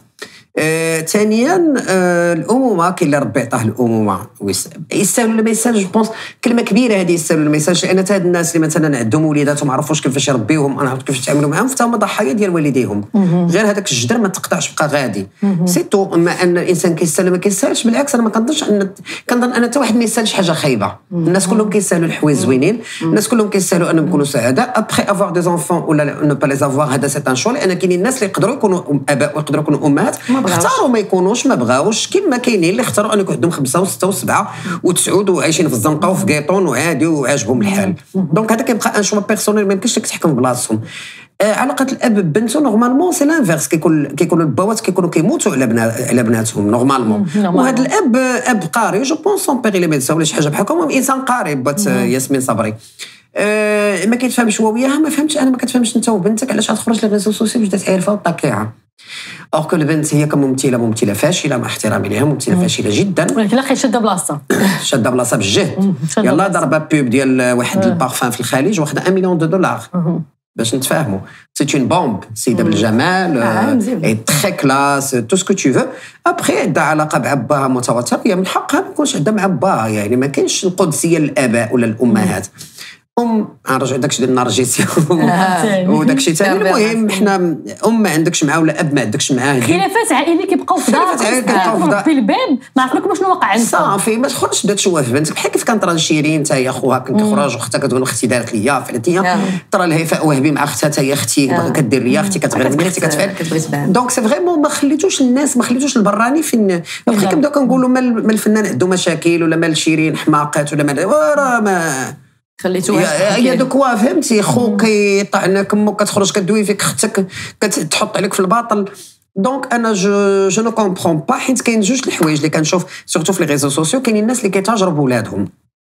ثانيا الامومه، كاين اللي ربي عطاه الامومه يستاهلوا ولا ما يستاهلوش. جو بونس كلمه كبيره هذه، يستاهلوا ولا ما يستاهلوش، لان هاد الناس اللي مثلا عندهم وليدات وما عرفوش كيفاش يربيوهم، ما عرفوش كيفاش يتعاملوا معاهم، فتا هما ضحايا ديال والديهم. غير هذاك الجدر ما تقطعش، بقى غادي سيتو. اما ان الانسان كيستاهل ولا ما كيستاهلش، بالعكس انا ما كنظنش كنظن ان حتى واحد ما يستاهلش حاجه خايبه. الناس كلهم كيستاهلوا الحوايج زوينين، الناس كلهم كيستاهلوا انهم يكونوا سعداء. ابخي افوار دي زونفون ولا نو با لي افوار، هذا سي ان شو، لان كاينين الناس اللي يقدروا يكونوا اباء ويقدروا يكونوا امهات اختاروا ما يكونوش، ما بغاوش، كما كاينين اللي اختاروا ان يكون عندهم 5 و6 و7 و9 وعايشين في الزنقه وفي قيطون وعادي وعاجبهم الحال. دونك هذا كيبقى ان شوا بيرسونيل، ما يمكنش لك تحكم بلاصتهم. علاقه الاب ببنته نورمالمون سي لانفيرس، كيكونوا البوات كيكونوا كيموتوا على بناتهم نورمالمون. وهذا الاب اب قاري، جو بونس سون بيغ لي ميدسان ولا شي حاجه بحال هكا، انسان قاري. بات ياسمين صبري ما كيتفهمش هو وياها، ما فهمتش انا، ما كتفهمش انت وبنتك علاش غتخرج لي ريزو سوسيو باش تعرفها وتطاكيها. اور كو البنت هي كممثله فاشله، مع احترامي ليها، ممثله فاشله جدا، ولكن لا شاده بلاصتها، شاده بلاصه بالجهد. يلا ضربه بوب ديال واحد البارفان في الخليج واخده 1 مليون دولار باش نتفاهموا. سي اون بومب، سيده بالجمال، اي تري كلاس، تو سكو تو فو. ابخي عندها علاقه بعباها متواتر، هي من حقها ما يكونش عندها مع باها، يعني ما كاينش القدسيه للاباء ولا الامهات. نرجع داكشي ديال النرجسي وداكشي ثاني. المهم حنا ما عندكش معاه ولا اب ما عندكش معاه، خلافات عائليه كيبقاو في دارك في الباب، ما عرف لكم شنو وقع عندك صافي. ما تخرجش تبدا تشوف في بنتك بحال كيف كان طرا لشيرين حتى هي خوها كان كيخرج، واختها كتقول اختي دارت ليا فلاتيه، طرا لهيفاء وهبي مع اختها حتى هي اختي كدير ليا، اختي كتغير مني، اختي كتفعل. دونك سي فريمون ما خليتوش الناس، ما خليتوش البراني فين. بقى كنبداو كنقولوا ما الفنان عنده مشاكل، ولا ما شيرين حماقات، ولا ما خليتوها يا دوكوا فهمتي. خوك يطعنك، امك كتخرج كدوي فيك، اختك كتحط عليك في الباطل. دونك انا جو نو كومبرون با، حيت كاين جوج الحوايج اللي كنشوف سورتو في لي ريزو سوسيو. كاينين الناس اللي كيتاجروا ولادهم،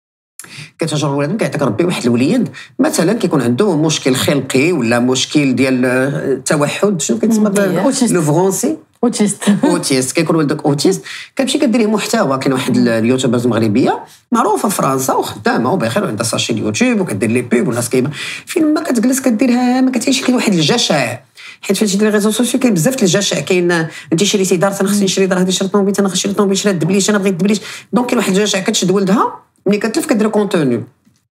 كيعطيك ربي واحد الوليد مثلا كيكون عنده مشكل خلقي ولا مشكل ديال التوحد، شنو كيتسمى لو فرونسي اوتيست. كيكون ولدك اوتيست، كتمشي كديري محتوى. كاين واحد اليوتيوبرز مغربيه معروفه في فرنسا وخدامه وبخير، وعندها ساشي اليوتيوب وكدير لي بيب والناس كاينه فين ما كتجلس كديرها، ما كتعيش. كاين واحد الجشع، حيت فاش ديال الريزو سوسيو كاين بزاف الجشع. كاين انت شريتي دار، انا خصني نشري دار، هذه شريت طوموبيل، انا خصني نشري طوموبيل، شريت دبليش، انا بغيت دبليش. دونك كاين واحد الجشع كتشد ولدها ملي كتلف كدير كونتوني.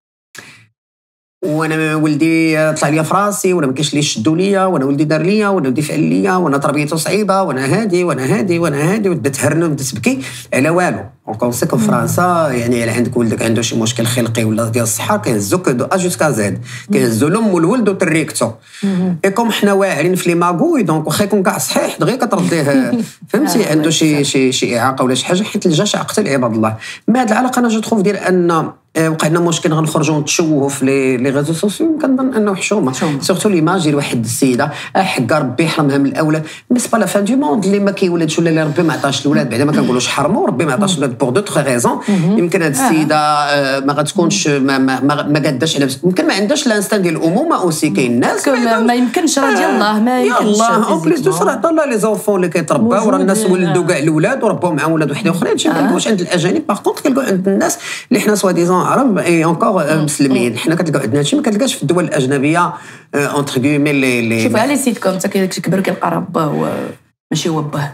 وانا ولدي طلع لي في راسي، وانا ما كاينش اللي يشدوا ليا، وانا ولدي دار ليا، وانا ولدي فعل ليا، وانا تربيته صعيبه، وانا هادي وبدات تهرن وبدات تبكي على والو. دونك سيكو فرنسا يعني الا عندك ولدك عنده شي مشكل خلقي ولا ديال الصحه، كيهزوك دو اجوسكا زاد، كيهزو الام والولد وتريكتو. اي كوم حنا واعرين في لي ماغوي، دونك واخا يكون كاع صحيح دغيا كترديه فهمتي عنده شي اعاقه ولا شي حاجه، حيت الجشع قتل عباد الله. ما هاد العلاقه انا جو تخوف ديال ان وقع لنا مشكل غنخرجوا نتشوهوا في لي ريزو سوسيو. كنظن انه حشومه سورتو ليماج ديال واحد السيده حقا ربي يحرمها من الاولاد. مي سي با لا فان دو موند اللي ما كيولدش ولا اللي ربي ما عطاش الاولاد، بعدا ما كنقولوش حرموا، ربي ما عطاش الاولاد بور دوطخ ريزون. يمكن هاد السيده ما غتكونش ما قاداش على يمكن ما عندهاش الانستان ديال الامومه اوسي. كاين الناس ما يمكنش راه ديال الله، ما يمكنش يلاه اون بليس دو صرا عطا الله لي زونفون اللي كيترباو، راه الناس ولدوا كاع الاولاد ورباو مع ولاد وحدين اخرين. ما كنلقاوش عند الاجانب، باغ كونطخ كنلقاو عند الناس اللي حنا سوا ديزون عرب اي انكور مسلمين. حنا كتلقاو عندنا هادشي ما كتلقاش في الدول الاجنبيه اونتر غيمي اللي شوف على سيت كوم حتى كيكبر كيلقى راه باه ماشي هو باه.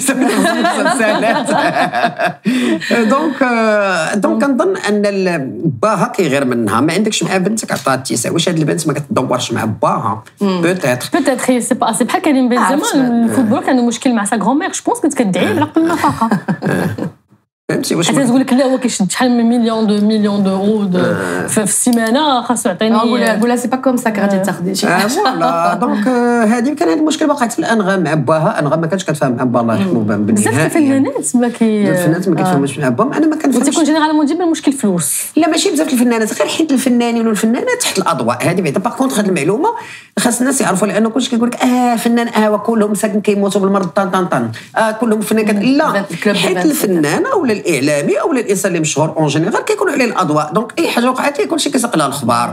دونك كنظن ان باها كيغير منها. ما عندكش مع بنتك عطاها التسع، واش هاد البنت ما كتدورش مع باها؟ بوتيتر سي بحال كريم بنزيما الفوتبول كان عنده مشكل مع سا غران ميغ، جو بونس كنت كتدعي بالعقل النفقه. فهمتي واش حتى تقول لك لا هو كيشد شحال من مليون دو في السيمانه، خاصو يعطيني. قولها سي با كوم سا غادي تاخدي شي حاجه. فوالا دونك هذه كان هذا المشكل وقعت في الانغام مع باها. انغام ما كانتش كتفهم مع با الله يرحمه بالنهايه. بزاف الفنانات ما كيتفهموش مع باهم. انا ما كنفهمش. تيكون جينيرالمون ديما المشكل فلوس. لا ماشي بزاف الفنانات، غير حيت الفنانين والفنانات تحت الاضواء. هذه بعدا باغ كونطخ هذه المعلومه خاص الناس يعرفوا، لانه كلشي كيقول لك فنان وكلهم ساكن كيموتوا بالمرض طن كلهم فنان. لا حيت الفنان ولا الاعلامي او الانسان اللي مشهور اون جينيرال كيكون عليه الاضواء. دونك اي حاجه وقعت ليه كلشي كيسق لها الاخبار.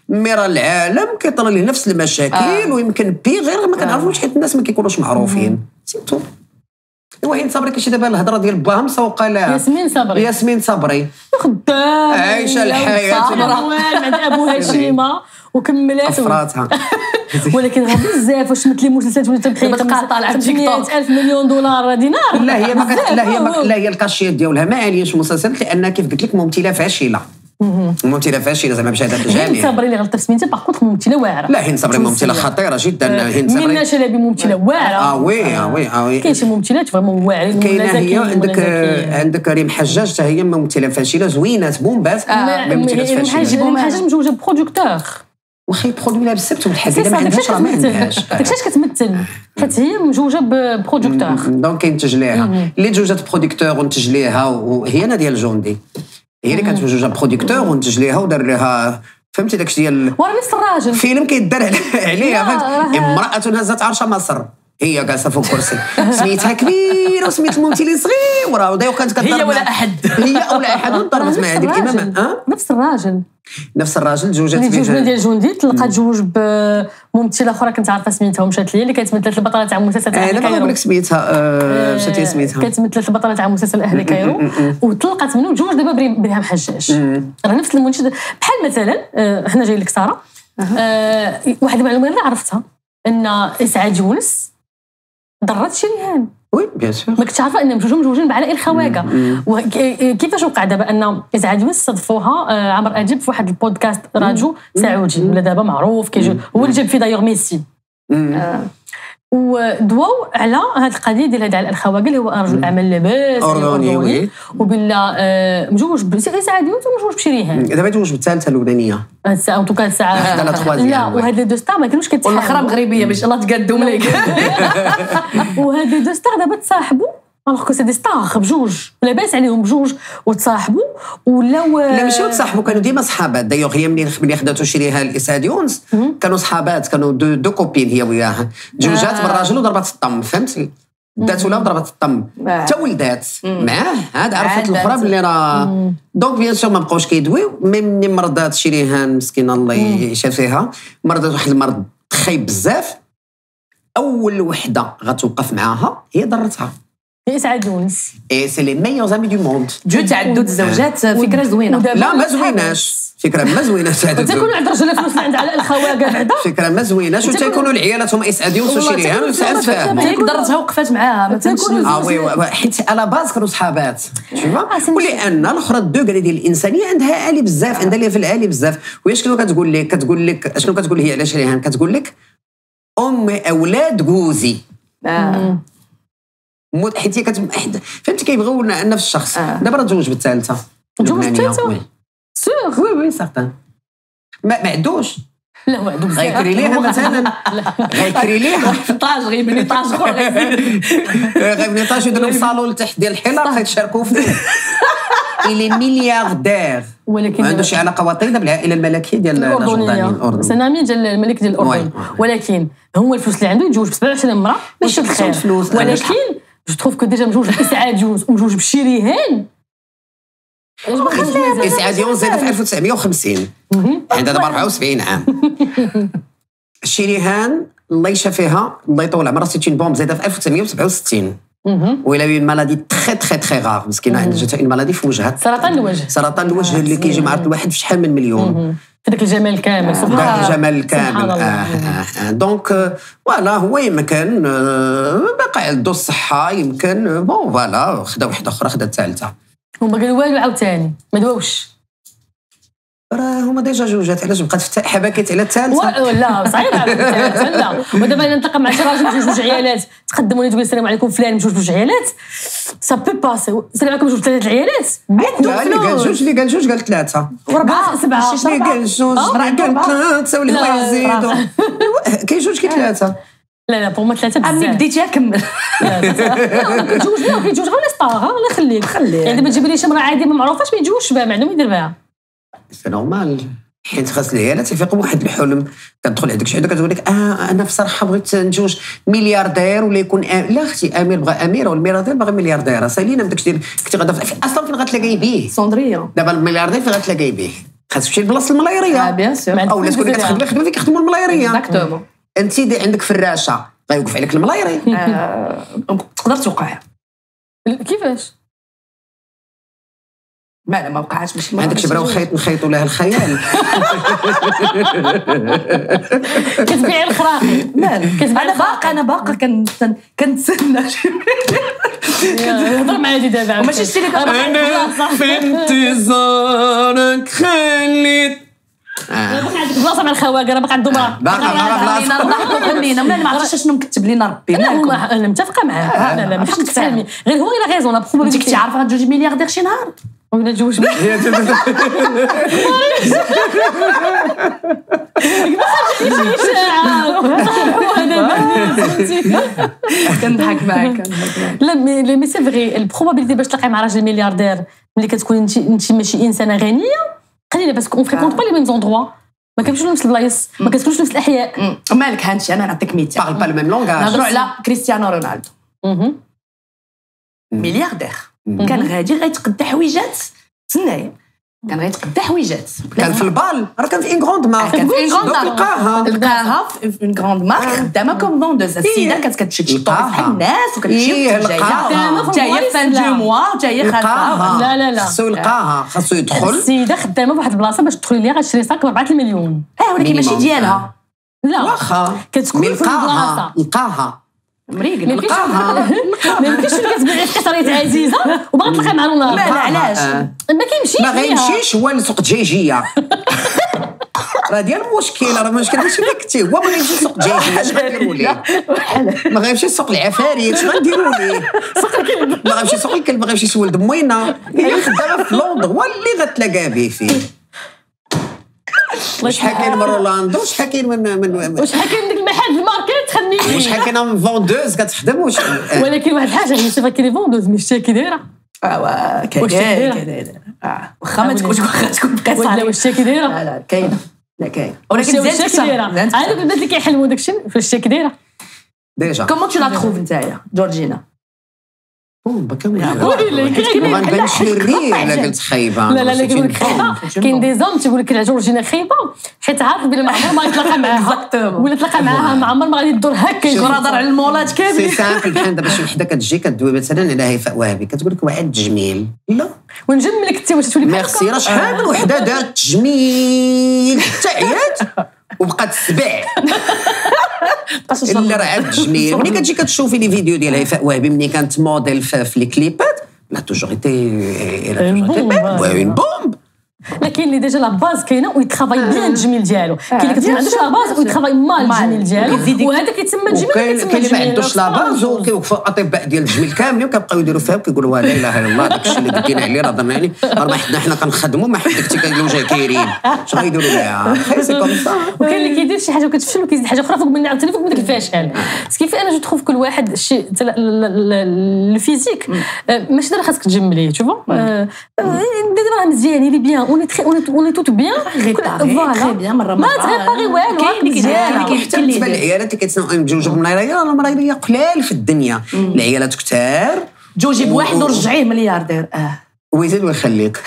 مي راه العالم كيطرى ليه نفس المشاكل ويمكن غير ما كنعرفوش حيت الناس ما كيكونوش معروفين سيتو. وين صبري كيشي دابا الهضره ديال باها مسوقه لها ياسمين صبري خدام عايشه الحياه عند ابوها شيمه وكملات فراتها. ولكن راه بزاف واش مثلي مسلسلات ولا تبحث تبقى طالعه في تيك توك 1000 مليون دولار دينار. لا هي الكاشيات ديالها ما عالياش المسلسلات لان كيف قلت لك ممثله فاشله زعما بشهاده الجميع. هند صبري اللي غلطت في سميتها باغ كونطخ ممثله واعره. لا هند صبري ممثله خطيره جدا. هند صبري منى شلبي ممثله واعره. وي كاين شي ممثلات فريمون واعرين. كاينه هي عندك ريم حجاج حتى هي ممثله فاشله زوينات بومبات ممثلات فاشله. ريم حجاج مجوجه برودكتور واخا يبرودوي لها بالسبت والحديده ما عندهاش راه ما عندهاش. داكشي كتمثل حيت هي مجوجه ببرودكتور دونك كينتج ليها اللي جوجات برودكتور ونتج ليها وهي ناديه الجندي هي اللي كانت جوجه برودكتور ونتج ليها ودار لها فهمتي داكشي ديال ورا نفس الراجل فيلم كيدار عليها امراه هزت عرش مصر هي جالسه فوق كرسي سميتها كبيره وسميت الممثل صغير ودايو كانت كضرب هي ولا احد ضربت مع هذيك الامامه نفس الراجل جوجات ديال الجندي تلقى جوج بممثله اخرى كنت عارفه سميتها ومشات لي اللي كانت مثلت البطله تاع مسلسل اهل كايرو. انا سميتها مشات لي سميتها كانت مثلت البطله تاع مسلسل اهل كايرو وطلقت منه جوج دابا بريهام حجاج. راه نفس المنشد بحال مثلا حنا جايين لك ساره واحد المعلومه اللي عرفتها ان اسعاد يونس ضرت شريهان. وي بيان سور ما كنتش عارفه ان مجوجين بعائله الخواجه. كيفاش وقع دابا ان اسعاد يونس صدفوها عمر اديب في واحد البودكاست راديو سعودي ولا دابا معروف كيجي هو اللي جاب فيه دايوغ ميسي ودواو على هذه القضيه ديال هذا الخواجه اللي هو رجل اعمال لاباس اردني وبلا مجوج بسعاد يونس ومجوج بشريهان. دابا مجوج بالثالثه الاولانيه الساعه ان توكا الساعه لا وهذا دو ستار ما كانوش كيتحاربوا والاخرى مغربيه باش الله تقادوا مليك وهذا دو ستار دابا تصاحبوا الوغ كو سي دي ستار بجوج لاباس عليهم بجوج وتصاحبوا ولاو لا ماشي تصاحبوا كانوا ديما صحابات دايوغ هي ملي خداتو شريهان لاسعاد يونس كانوا صحابات كانوا دو كوبين هي وياها جوجات بالراجل وضربات الطم فهمتي دات ولا ضربات الطم حتى ولدات معاه عاد عرفت الاخرى بلي راه دونك بيان سور ما بقاوش كيدويو ملي مرضات شريهان مسكينه الله يشافيها مرضات واحد المرض خايب بزاف اول وحده غتوقف معاها هي ضرتها اسعاد يونس سي لي ميور زامي دو موند تعدد الزوجات فكره زوينه لا ما زويناش فكره ما زويناش تيكونوا عند رجال فلوس عند على الخواجه بعدا فكره ما زويناش وتيكونوا العيالات هما اسعاد يونس وشريهان وسعاد فاهم ضرتها وقفات معاها ما فهمتش وي حيت على باز كانوا صحابات شوفوا ولان الاخرى الدوغري ديال الانسانيه عندها عالي بزاف عندها ليفل عالي بزاف وهي شنو كتقول لك شنو كتقول هي على شريهان كتقول لك اولاد جوزي حيت هي فهمتي كيبغيو نفس الشخص دابا راه تزوج بالثالثه سور وي سارتان ما عندوش لا هو عنده غيكري ليها مثلا غيكري ليها طاج غيبني طاج اخر غيبني طاج يديروا صالون لتحت ديال الحلاق غيتشاركوا فيه الى ملياردير ولكن ما عندوش علاقه وطيده بالعائله الملكيه ديال الاردن سنامي ديال الملك ديال الاردن ولكن هو الفلوس اللي عنده يتزوج ب 27 امراه ماشي الخير ولكن جو تروف كو ديجا مجوج باسعاد يونس ومجوج بشريهان اسعاد يونس زاد في 1950 عندها دابا 74 عام شريهان الله يشافيها الله يطول عمرها 60 بوم زاده في 1967 ولا اون مالادي تري غار مسكينه عندها جاتها اون مالادي في وجهها سرطان الوجه اللي كيجي مع الواحد في شحال من مليون في داك الجمال الكامل سبحان الله الجمال الكامل دونك فوالا هو يمكن باقي عنده الصحه يمكن بون فوالا خدا وحده اخرى خدا الثالثه هما قالوا والو عاوتاني ما دواوش راه هما ديجا جوجات علاش بقات حبكت على الثالثه لا صعيبه لا ودابا ننتقم مع شي راجل جوج عيالات تقدموا لي تقول السلام عليكم فلان بجوج عيالات سا بو باسي السلام عليكم بجوج ثلاثه العيالات اللي قال جوج قال ثلاثه وربعه سبعه اللي قال جوج قال ثلاثه واللي بغا يزيدوا كاين جوج كاين ثلاثه لا بور ما ثلاثه بزاف عمي بديتي كمل كيتزوج بها كيتزوج غير ستار الله يخليك يعني ما تجيب لي شي مرا عاديه ما معروفاش ما يتزوجش بها ما عندهم يدير بها سي نورمال حيت خاص العيالات يفيقوا واحد الحلم كتدخل عندك شي وحده كتقول لك انا بصراحه بغيت نتزوج ملياردير ولا يكون لا اختي امير بغى اميره والملياردير باغي مليارديره سالينا بداكشي ديال كنتي غادا اصلا فين غتلاقاي به سندريه دابا الملياردير فين غتلاقاي به خاصك تمشي لبلاصه الملايريه بيان سور او لا تكون كتخدم فيك يخدموا الملايريه اكزاكتومون انت عندك فراشه غيوقف عليك الملايري تقدر توقع كيفاش ما وقعش باش ما عندكش براو خيط نخيطوا لها الخيال كتبيعي الخراقي انا باقا كنتسنى هضر معايا دابا ماشي شتي لك في انتظارك خليت باقي عندك بلاصه مع الخواقر باقي عندهم راه باقا خلينا ما عرفتش شنو مكتب لينا ربي انا متفقه معاه لا ما حقك تعلمي غير هو الا غيزون انت كنتي عارفه غتجوج ملياردير شي نهار ولا تزوج كنضحك معاك لا مي سي فغي البروبابيليتي باش تلاقي مع راجل ملياردير ملي كتكون انت ماشي انسانه غنيه قليله باسكو اون فريكونت با لي ميم زوندروا ما كنمشيوش نفس البلايص ما كتكونش نفس الاحياء مالك هانشي انا نعطيك مثال بارل با لو ميم لونغاج نهضروا على كريستيانو رونالدو ملياردير كان غادي غيتقدى حويجات تسناي كان غيتقدى حويجات كان في البال راه كان في ان غروند مارك كان في غروند لقاها في اون غروند مارك خدامه كوم فوندوز السيده كانت كتشري بحال الناس وكتمشي جايه فان دو موا جايه خاطره لا خاصو يلقاها خاصو يدخل السيده خدامه بواحد البلاصه باش تدخلي ليها غتشري صاك ب 4 المليون ولكن ماشي ديالها لا واخا كتكون في البلاصه لقاها مريقل لقاها ما يمكنش كتبيعي في قصريه عزيزه وباغا تلقى مع النار لا علاش ما كيمشيش ما غيمشيش هو لسوق دجاجيه راه ديال المشكل راه المشكل ماشي فيك انت هو ما غيمشيش سوق دجاجيه اش غنديروا ليه ما غيمشيش سوق العفاريت اش غنديروا ليه ما غيمشي سوق الكلب ما غيمشيش ولد موينه هي خدامه في لندن هو اللي غتلاقى به فيه شحال كاين من رولندو شحال كاين من وشحال كاين ديك المحل الماركت خدمي شحال كاين من فوندوز كتخدم ولكن واحد الحاجه هي شوف كاين فوندوز مش كي دايره كاين واخا ما تكونش بقيت ولا واش كي دايره لا كاينه لا كاين ولكن واش كي دايره هذوك البنات اللي كيحلموا داكشي واش كي دايره ديجا كومون تو لا تروف نتايا جورجينا غنبان شرير الا قلت خايبه لا كيقول لك خايبه كاين دي زوم تيقول لك جورجينا خايبه حيت عارف بلي ما عمر ما يتلاقى معاها ولا تلاقى معاها ما عمر ما غادي يدور هكا يجي راه دار على المولات كاملين سي سامبل بحال دابا شي وحده كتجي كدوي مثلا على هيفاء وهبي كتقول لك واحد جميل لا ونجملك انت واش تولي ميرسي راه شحال من وحده دارت تجميل حتى عيات وبقات تسبع الا راه عاد جميل ملي كتجي كتشوفي لي فيديو ديال هيفاء وهبي ملي كانت موديل في لي كليبات لا توجور ايتي اون بومب لكن اللي ديجا لا باز كاينه ويترافاي بيان التجميل ديالو كاين اللي كتكون عندوش لا باز ويترافاي مال التجميل ديالو وهذا كيتسمى الجميل كاين اللي ما عندوش لا باز وكيوقفوا الاطباء ديال التجميل كاملين وكيبقاو يديروا فيها وكيقولوا لا اله الا الله داكشي اللي قلتينا عليه راه درنا عليه راه حنا كنخدموا ما حدك كيقولوا جاي كايرين اش غيديروا لها سي كوم سا وكاين اللي كيدير شي حاجه وكتفشل وكيزيد حاجه اخرى فوق من عاوتاني فوق من داك الفشل كيف انا جو تروف كل واحد الشيء الفيزيك ماشي دابا خاصك تجمليه تشوفوا دابا راه مزيان اللي بيان اوني توت بيان تري بيان مره ما تغيباري والو حتى بالنسبه للعيالات اللي كيتسناو يتزوجوا بملايريه الملايريه قلال في الدنيا العيالات كثار جوجي بواحد ورجعيه ملياردير ويزيد ويخليك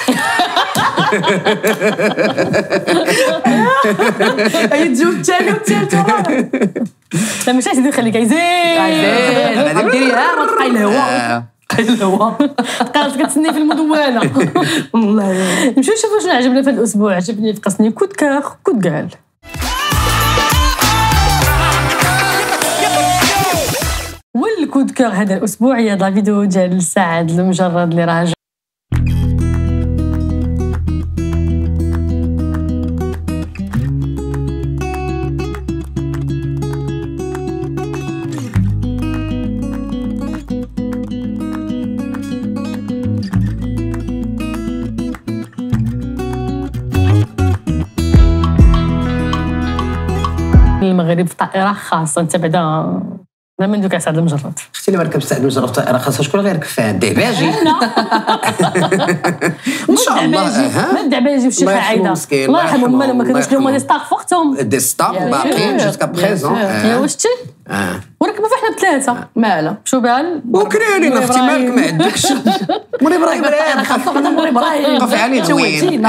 يتزوج الثاني والثالث لا ماشي يزيد يخليك يزيد ديريها ما تبقاي الهواء قالت كتسني في المدونه والله نمشيو نشوفوا شنو عجبنا في الاسبوع عجبني في قسني كود كار كود قال والكود كار هذا الاسبوع هي فيديو ديال سعد المجرد اللي راه المغرب في طائره خاصه انت بعدا من دوك سعد المجرد اختي اللي مركب سعد المجرد في الطائره خاصها شكون غير كفاه الدعباجي ان شاء الله ما الدعباجي والشيخه عايده الله يرحمهم ما كانوش لهم دي ستاف وقتهم دي ستاف باقيين جوسكا بريزون واش تي ونركبوا فاحنا بثلاثه مالا شو بال وكراني اختي مالك ما عندكش موري ابراهيم انا خاصه غدا موري ابراهيم قف عليه زوين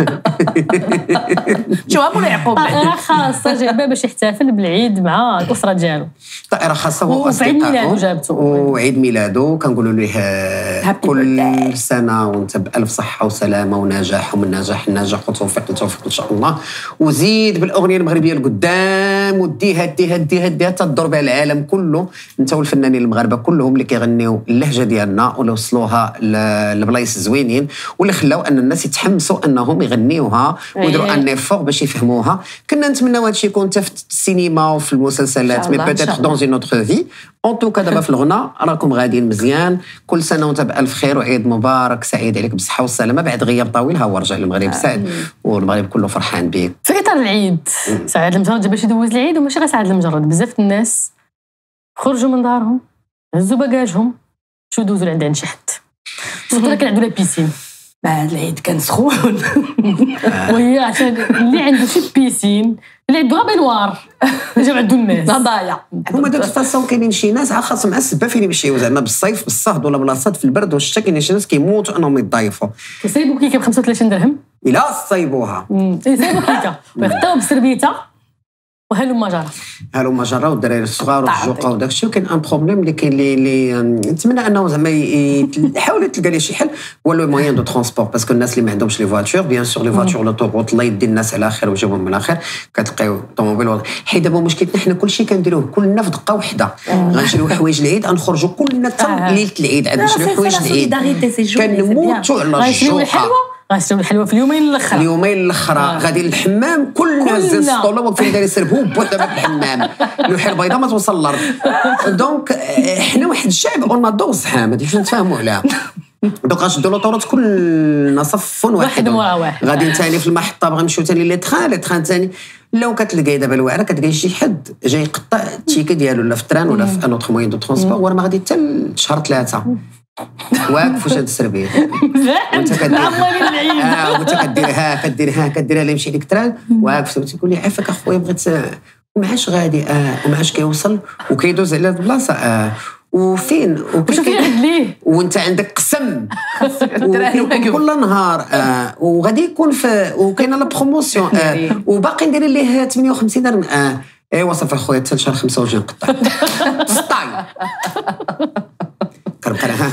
شو موري يعقوب طائره خاصه جايبه باش يحتفل بالعيد مع الاسره ديالو طائره خاصه هو وفي عيد ميلاده جابته وعيد ميلاده كنقولوا ليه كل birthday. سنه وانت بالف صحه وسلامه ونجاح ومن نجاح النجاح وتوفيق للتوفيق ان شاء الله وزيد بالاغنيه المغربيه القدام وديها ديها ديها ديها تدور بها العالم كله انت والفنانين المغاربه كلهم اللي كيغنيو اللهجه ديالنا واللي وصلوها لبلايص زوينين واللي خلاو ان الناس يتحمسوا انهم يغنيوها ويديروا ان ايفور باش يفهموها. كنا نتمناو هادشي يكون حتى في السينما وفي المسلسلات مي بيتيتر دون اون اوتر في اون توكا دابا في الغنى راكم غاديين مزيان. كل سنه وانت بالف خير وعيد مبارك سعيد عليك بالصحه والسلامه بعد غياب طويل ها هو رجع للمغرب سعد والمغرب كله فرحان بك. في اطار العيد سعد المجرد باش يدوز العيد وماشي غير سعد المجرد بزاف الناس خرجوا من دارهم هزوا باجاجهم شو دوزوا عند شي حد صدق كان عنده لا بيسين بعد العيد كان سخون وهي عشان اللي عنده شي بيسين اللي عنده بينوار جاب عنده الناس ضايع هما دابا فاصون كاينين شي ناس خاصهم مع السبه فين يمشيو زعما بالصيف بالصهد ولا بلاصات في البرد والشتا كاينين شي ناس كيموتوا انهم يضيفوا كيصايبوا كيكه ب 35 درهم الا صايبوها يصايبوا كيكه ويخطاو بسربيته وهلو ما جرى هالو ما جراو الدراري الصغار والجوقه وداك الشيء. وكاين ان بروبليم اللي كاين اللي نتمنى انه زعما يحاول تلقى ليه شي حل هو لو موين دو ترونسبور باسكو الناس اللي ما عندهمش لي فواتور بيان سور لي فواتور لوطوغوت الله يدي الناس على خير ويجيبهم من الاخر كتلقاو طوموبيل حيت دابا مشكلتنا حنا كلشي كنديروه كلنا في دقه وحده غنشريو حوايج العيد غنخرجوا كلنا حتى ليله العيد عاد نشريو حوايج العيد كنموتوا على الجوقه غنشريو الحلوه في اليومين الاخر غادي للحمام كلنا زين السطوله واقفين دايرين يسربوا بوحده في الحمام اللوحه البيضاء ما توصل للارض دونك حنا واحد الشعب اون ادور الصحام هادي باش نتفاهموا عليها دونك غنشدوا لوطوروت كلنا صف واحد غادي ثاني في المحطه بغا نمشيو ثاني لي تران ثاني لو كتلقاي دابا الواعره كتلقاي شي حد جاي يقطع التيكه ديالو لا في التران ولا في ان اوتر موين دو ترونسبور وانا ما غادي حتى لشهر 3 واقف واش هاد السربيل وانت كديرها اللي يمشي لك تران واقف تقول لي عافاك اخويا بغيت ومعاش غادي ومعاش كيوصل وكيدوز على البلاصه وفين ليه وانت عندك قسم كل نهار وغادي يكون في وكاينه لا بروموسيون وباقي ندير ليه 58 درهم ايوا صافي اخويا حتى شهر 5 وجي نقطع سطاي كربقى ها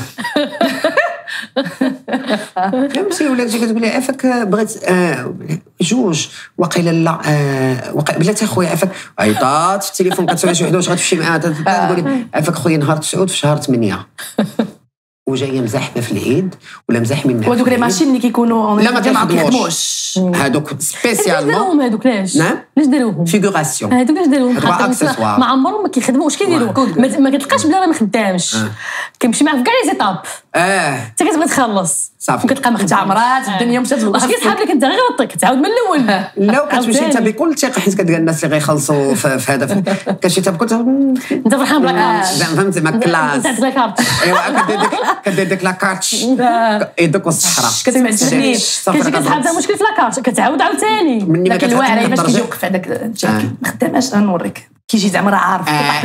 فهمتي ولا تجي كتقول لي عافاك بغيت جوج وقيلا لا بلاتي اخويا عافاك عيطات في التليفون كتسمع شي وحده واش غتمشي معاها تقول لي عافاك خويا نهار 9 في شهر 8 وجايه مزاحمه في العيد ولا مزاحمين ودوك لي ماشين اللي كيكونوا لا ما كيخدموش هادوك سبيسيالمون هادوك علاش نعم علاش داروهم فيغوراسيون هادوك علاش داروهم ما عمرهم ما كيخدموا واش كيديروا ما كتلقاش بلا راه ما خدامش كيمشي معاك في كاع لي زيتاب انت كتبغي تخلص صافي وكتلقى مخدام عمرات الدنيا مشات واش كيسحب لك انت غير كتعاود من الاول لا كتمشي انت بكل ثقه حيت كتلقى الناس اللي غيخلصوا في هذا كتمشي انت فرحان بلاك فهمتي ما كلاس انت لا كارت ايوا كدير ديك لا كارت يدك والصحراء كتسمع السنين كتجي كتحط مشكل في لا كارت كتعاود عاوتاني لكن الواعره باش كيجي يوقف هذاك ما خداماش غنوريك كيجي زعما راه عارف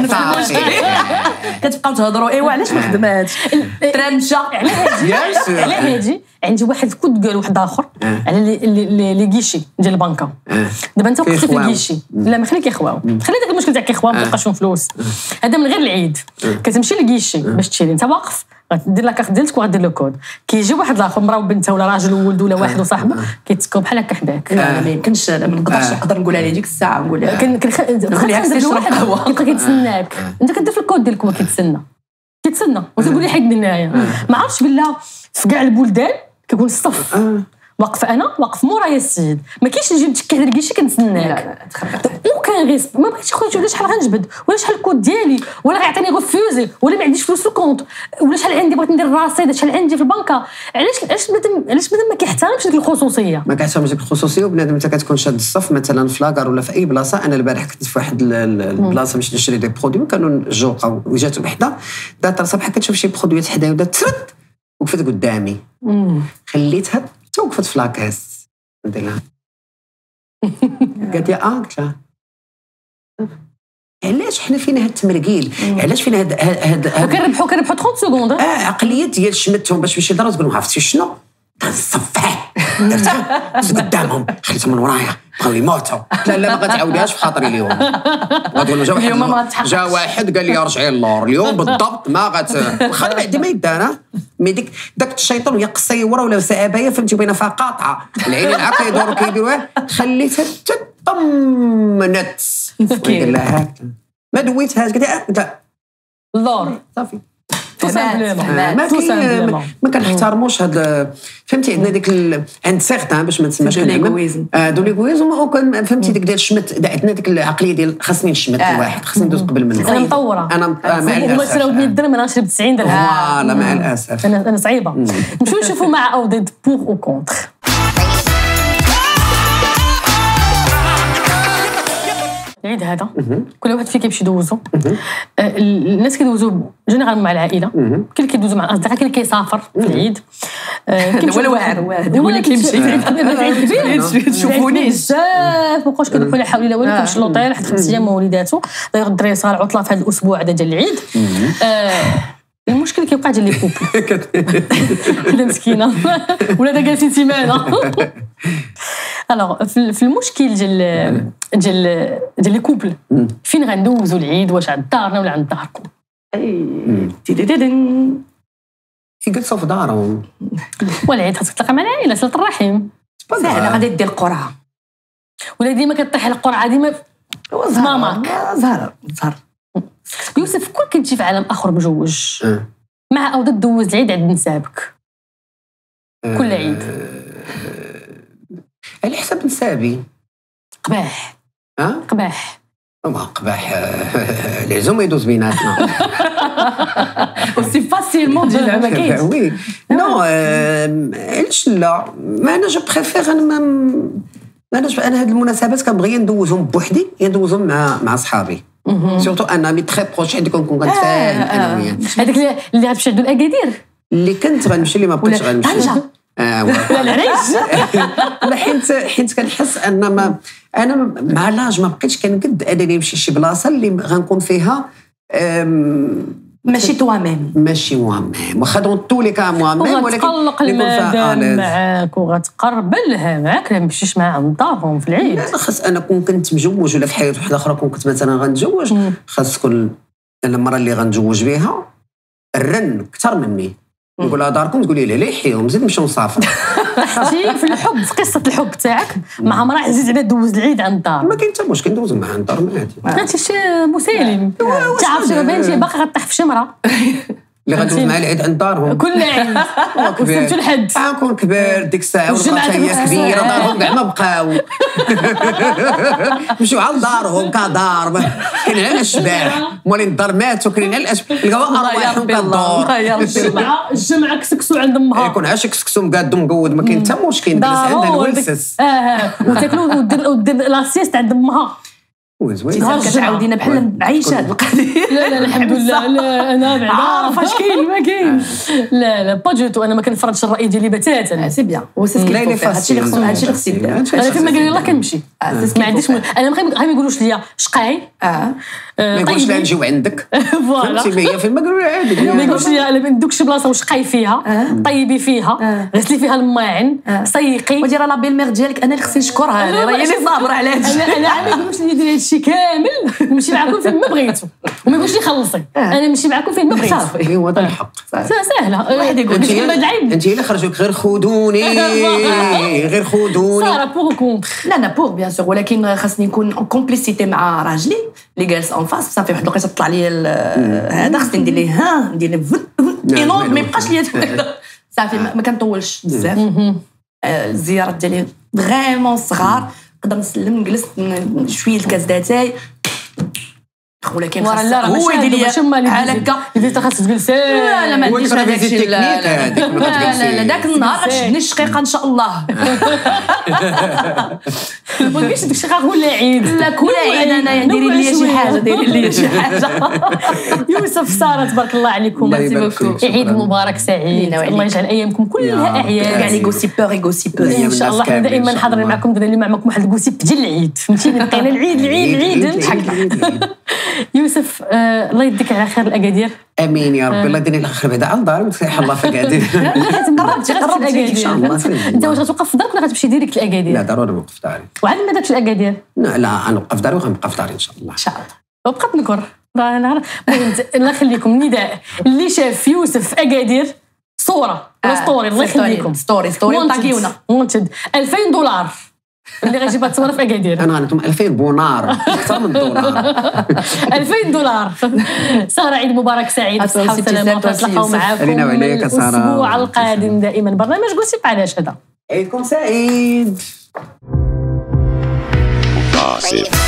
كتبقاو تهضروا ايوا علاش ما خدماتش تران مشى على هادي عندي واحد الكود قال واحد اخر على لي كيشي ديال البنكه دابا انت وقفتي في الكيشي لا ما خليك يخواو خلي داك المشكل تاع كيخواو ما تلقاش فلوس هذا من غير العيد كتمشي للكيشي باش تشري انت واقف غدير لا كارت ديالك وغدير لو كود كيجي واحد الاخر مرا وبنته ولا راجل وولد ولا واحد وصاحبه كيتسكو بحال هكا حداك ما يمكنش ما نقدر نقولها ليه ديك الساعه نقولها كنخليها كيبقى كيتسناك انت كدير في الكود ديالك هو كيتسنى وتقول لي حيد لهنايا ما عرفتش بالله في كاع البلدان كيكون الصف واقف مورايا السيد ما كاينش نجي متكي على الكيشي كنتسناك وكان غير ما بغيتش خويا ولا شحال غنجبد ولا شحال الكود ديالي ولا غيعطيني غوفوزي ولا ما عنديش فلوس في الكونط ولا شحال عندي بغيت ندير الرصيد شحال عندي في البنكه علاش بنادم ما كيحترمش ديك الخصوصيه ما كيحترمش ديك الخصوصيه وبنادم انت كتكون شاد الصف مثلا في لاكار ولا في اي بلاصه. انا البارح كنت في واحد البلاصه باش نشري دي برودوي كانوا الجوقه وجات وحده دات راسها بحال كتشوف شي برودويات حدايا ودات ترد وقفت قدامي خليتها توقفت في لاكاس قلت لها قالت لي قلت لها علاش حنا فينا هاد التمرقيل؟ علاش فينا هاد وكنربحوا 30 سكوند. عقليه ديال شمتهم باش ماشي ضروري تقول لهم عرفتي شنو الصفاح درتها قدامهم خليتهم من ورايا بغاو يموتوا. لا ما غتعاوديهاش في خاطري اليوم. غتقول جا واحد قال لي رجعي للور اليوم بالضبط ما واخا بعد ما يدانا مي داك الشيطان وهي قصيوره ولا سابايه فهمتي بينها فيها قاطعه العين العا كيدوروا كيديروها خليتها تطمنت. قال لها هاك ما دويتهاش قالت لا اللور صافي. ما كنحترموش هاد فهمتي عندنا ديك عند سيغتان باش ما نسماش دو ليغويزم وكان فهمتي ديك ديال الشمت عندنا ديك العقليه ديال خاصني نشمت الواحد خاصني ندوز قبل منه. انا مطوره انا مع الاسف وما راودني الدرهم انا نشرب 90 درهم فوالا مع الاسف انا صعيبه. نمشيو نشوفوا مع او ضد بور او كونتر. العيد هذا كل واحد فيه كيمشي يدوزو. الناس كيدوزو جينيرالمون مع العائله، كاين اللي كيدوزو مع الاصدقاء، كاين اللي كيسافر في العيد. ولا واحد هو اللي كيمشي كبير تشوفوني بزاف ما بقاوش كيروحوا لا حول ولا قوه كيمشي لوطيل واحد 5 ايام مع وليداتو. داير الدراري صار عطله في هذا الاسبوع هذا ديال العيد. المشكل كيوقع ديال لي كوبل كذا مسكينه ولا دا جالسين سيمانه. الوغ في المشكل ديال لي كوبل فين غندوزو العيد؟ واش عند دارنا ولا عند داركم؟ يجلسوا في دارهم والعيد خاصك تلقى مع العائله صله الرحم ساهله غادي دير القرعه ولا ديما كطيح القرعه ديما ماماك زهر. يوسف كون كنتي في عالم اخر مجوج مع او ضد دوز العيد عند نسابك كل عيد على حسب نسابي قباح قباح قباح العزوم يدوز بيناتنا وسي فاسيلمون ديال ما كاينش وي نو علاش لا ما انا جو بريفير انا هاد المناسبات كنبغي ندوزهم بوحدي ندوزهم مع صحابي سورتو انا مي تري بروش عندي كنكون كنتفاهم انا وياه. هذاك اللي غتمشي عند الاكادير اللي كنت غنمشي اللي ما بقيتش غنمشي طنجة لا العريش لا حيت كنحس ان انا مع لاج ما بقيتش كنقد انني نمشي شي بلاصه اللي غنكون فيها ماشي توامام ماشي موامام واخا دون طولي كاع موامام ولكن غتقلق المدام معاك وغتقربلها معاك ما تمشيش معاها عند دارهم في العيد. خاص انا كنت مجوج ولا في حياه واحده اخرى كنت مثلا غنتزوج خاص كل المره اللي غنتزوج بها الرن اكثر مني نقول لها داركم تقولي لي ليحيهم زيد نمشيو نسافر. حتى في الحب في قصه الحب تاعك مع مراه عزيز على دوز العيد عند الدار ما كاين حتى مشكل ندوز معها عند الدار عادي. هادشي شي مسالم تعرف شنو باين شي باقي غطيح في شمره اللي غندوز مع العيد عند دارهم كل عيد وصلت الحد غنكون كبير ديك الساعه والبقايه هي كبيره دارهم كاع ما بقاو مشيو عند دارهم كدار كاين على الشباح مولين الدار مات وكاين على الاشباح لقاو ارواحهم كدور الجمعه كسكسو عند امها يكون عاشق كسكسو مقادو مقود ما كاين حتى مشكل جلس عندها الولسس وتاكلوا ودير لاسيست عند امها زوين كتعاودينا بحال عايشه هاد القضيه. لا الحمد لله لا انا بعدا عارفه اش كاين ما كاين لا با جوتو انا ما كنفرضش الراي ديالي بتاتا سي بيان هادشي اللي خصني ندير انا فين ما قال لي الله كنمشي ما عنديش انا ما يقولوش ليا شقاي ما يقولش لا نجيو عندك فوالا فهمتي هي فين ما قالوا عادي ما يقولش ليا انا ندوك شي بلاصه وشقاي فيها طيبي فيها غسلي فيها الماعن سيقي ودي راه لا بيل مير ديالك انا اللي خصني نشكرها راه هي اللي صابره على هادشي انا ما يقولوش لي دير هادشي كامل نمشي معكم فين ما بغيتو وما يقولش لي خلصي انا نمشي معكم فين ما بغيتو صافي هو هذا الحق سهله واحد يقول لك ما العيب انت اللي خرجوك غير خذوني غير خذوني صار بور كونتر لا انا بور بيان سور ولكن خاصني نكون كومبليسيتي مع راجلي اللي جالس اون فاس صافي واحد الوقيته طلع لي هذا خصني ندير ليه ندير ليه اينود ما يبقاش ليا صافي ما كنطولش بزاف الزيارات ديالي فريمون صغار نقدر نسلم نجلس شويه الكاس داتاي ولكن هو يدير لي بحال هكا اللي خاصك تجلس. لا ما عنديش هذاك الشيء. لا داك النهار غتشدني الشقيقه ان شاء الله. ما بغيتش ديك الشقيقه ولا عيد. لا كل عيد انا ديري لي شي حاجه ديري لي شي حاجه. يوسف ساره تبارك الله عليكم. عيد مبارك سعيد. الله يجعل ايامكم كلها اعياد. كاع لي غوسيبور ان شاء الله. حنا دائما حاضرين معكم درنا معكم واحد الغوسيب ديال العيد. فهمتيني لقينا العيد نضحك. يوسف الله يديك على خير الاكادير. امين يا ربي. الله يديني الخير بعدا على الدار وتريح الله في اكادير. قربتي ان شاء الله. انت واش غتوقف في دارك ولا غتمشي ديريكت الاكادير؟ لا ضروري نوقف في داري. وعاد ما داكش الاكادير؟ لا غنوقف في داري وغنبقى في داري ان شاء الله. ان شاء الله. وبقات نكر المهم الله يخليكم. نداء اللي شاف يوسف في اكادير صوره ولا ستوري الله يخليكم. ستوري طاكيونا مونتد $2000 اللي غيجيبها تصور في اكادير. انا غنعطيهم 2000 بونار اكثر من دولار. $2000. ساره عيد مبارك سعيد بالصحه والسلامه. نتلاقاو معاكم الاسبوع القادم دائما برنامج غوسيب. علاش هذا؟ عيدكم سعيد.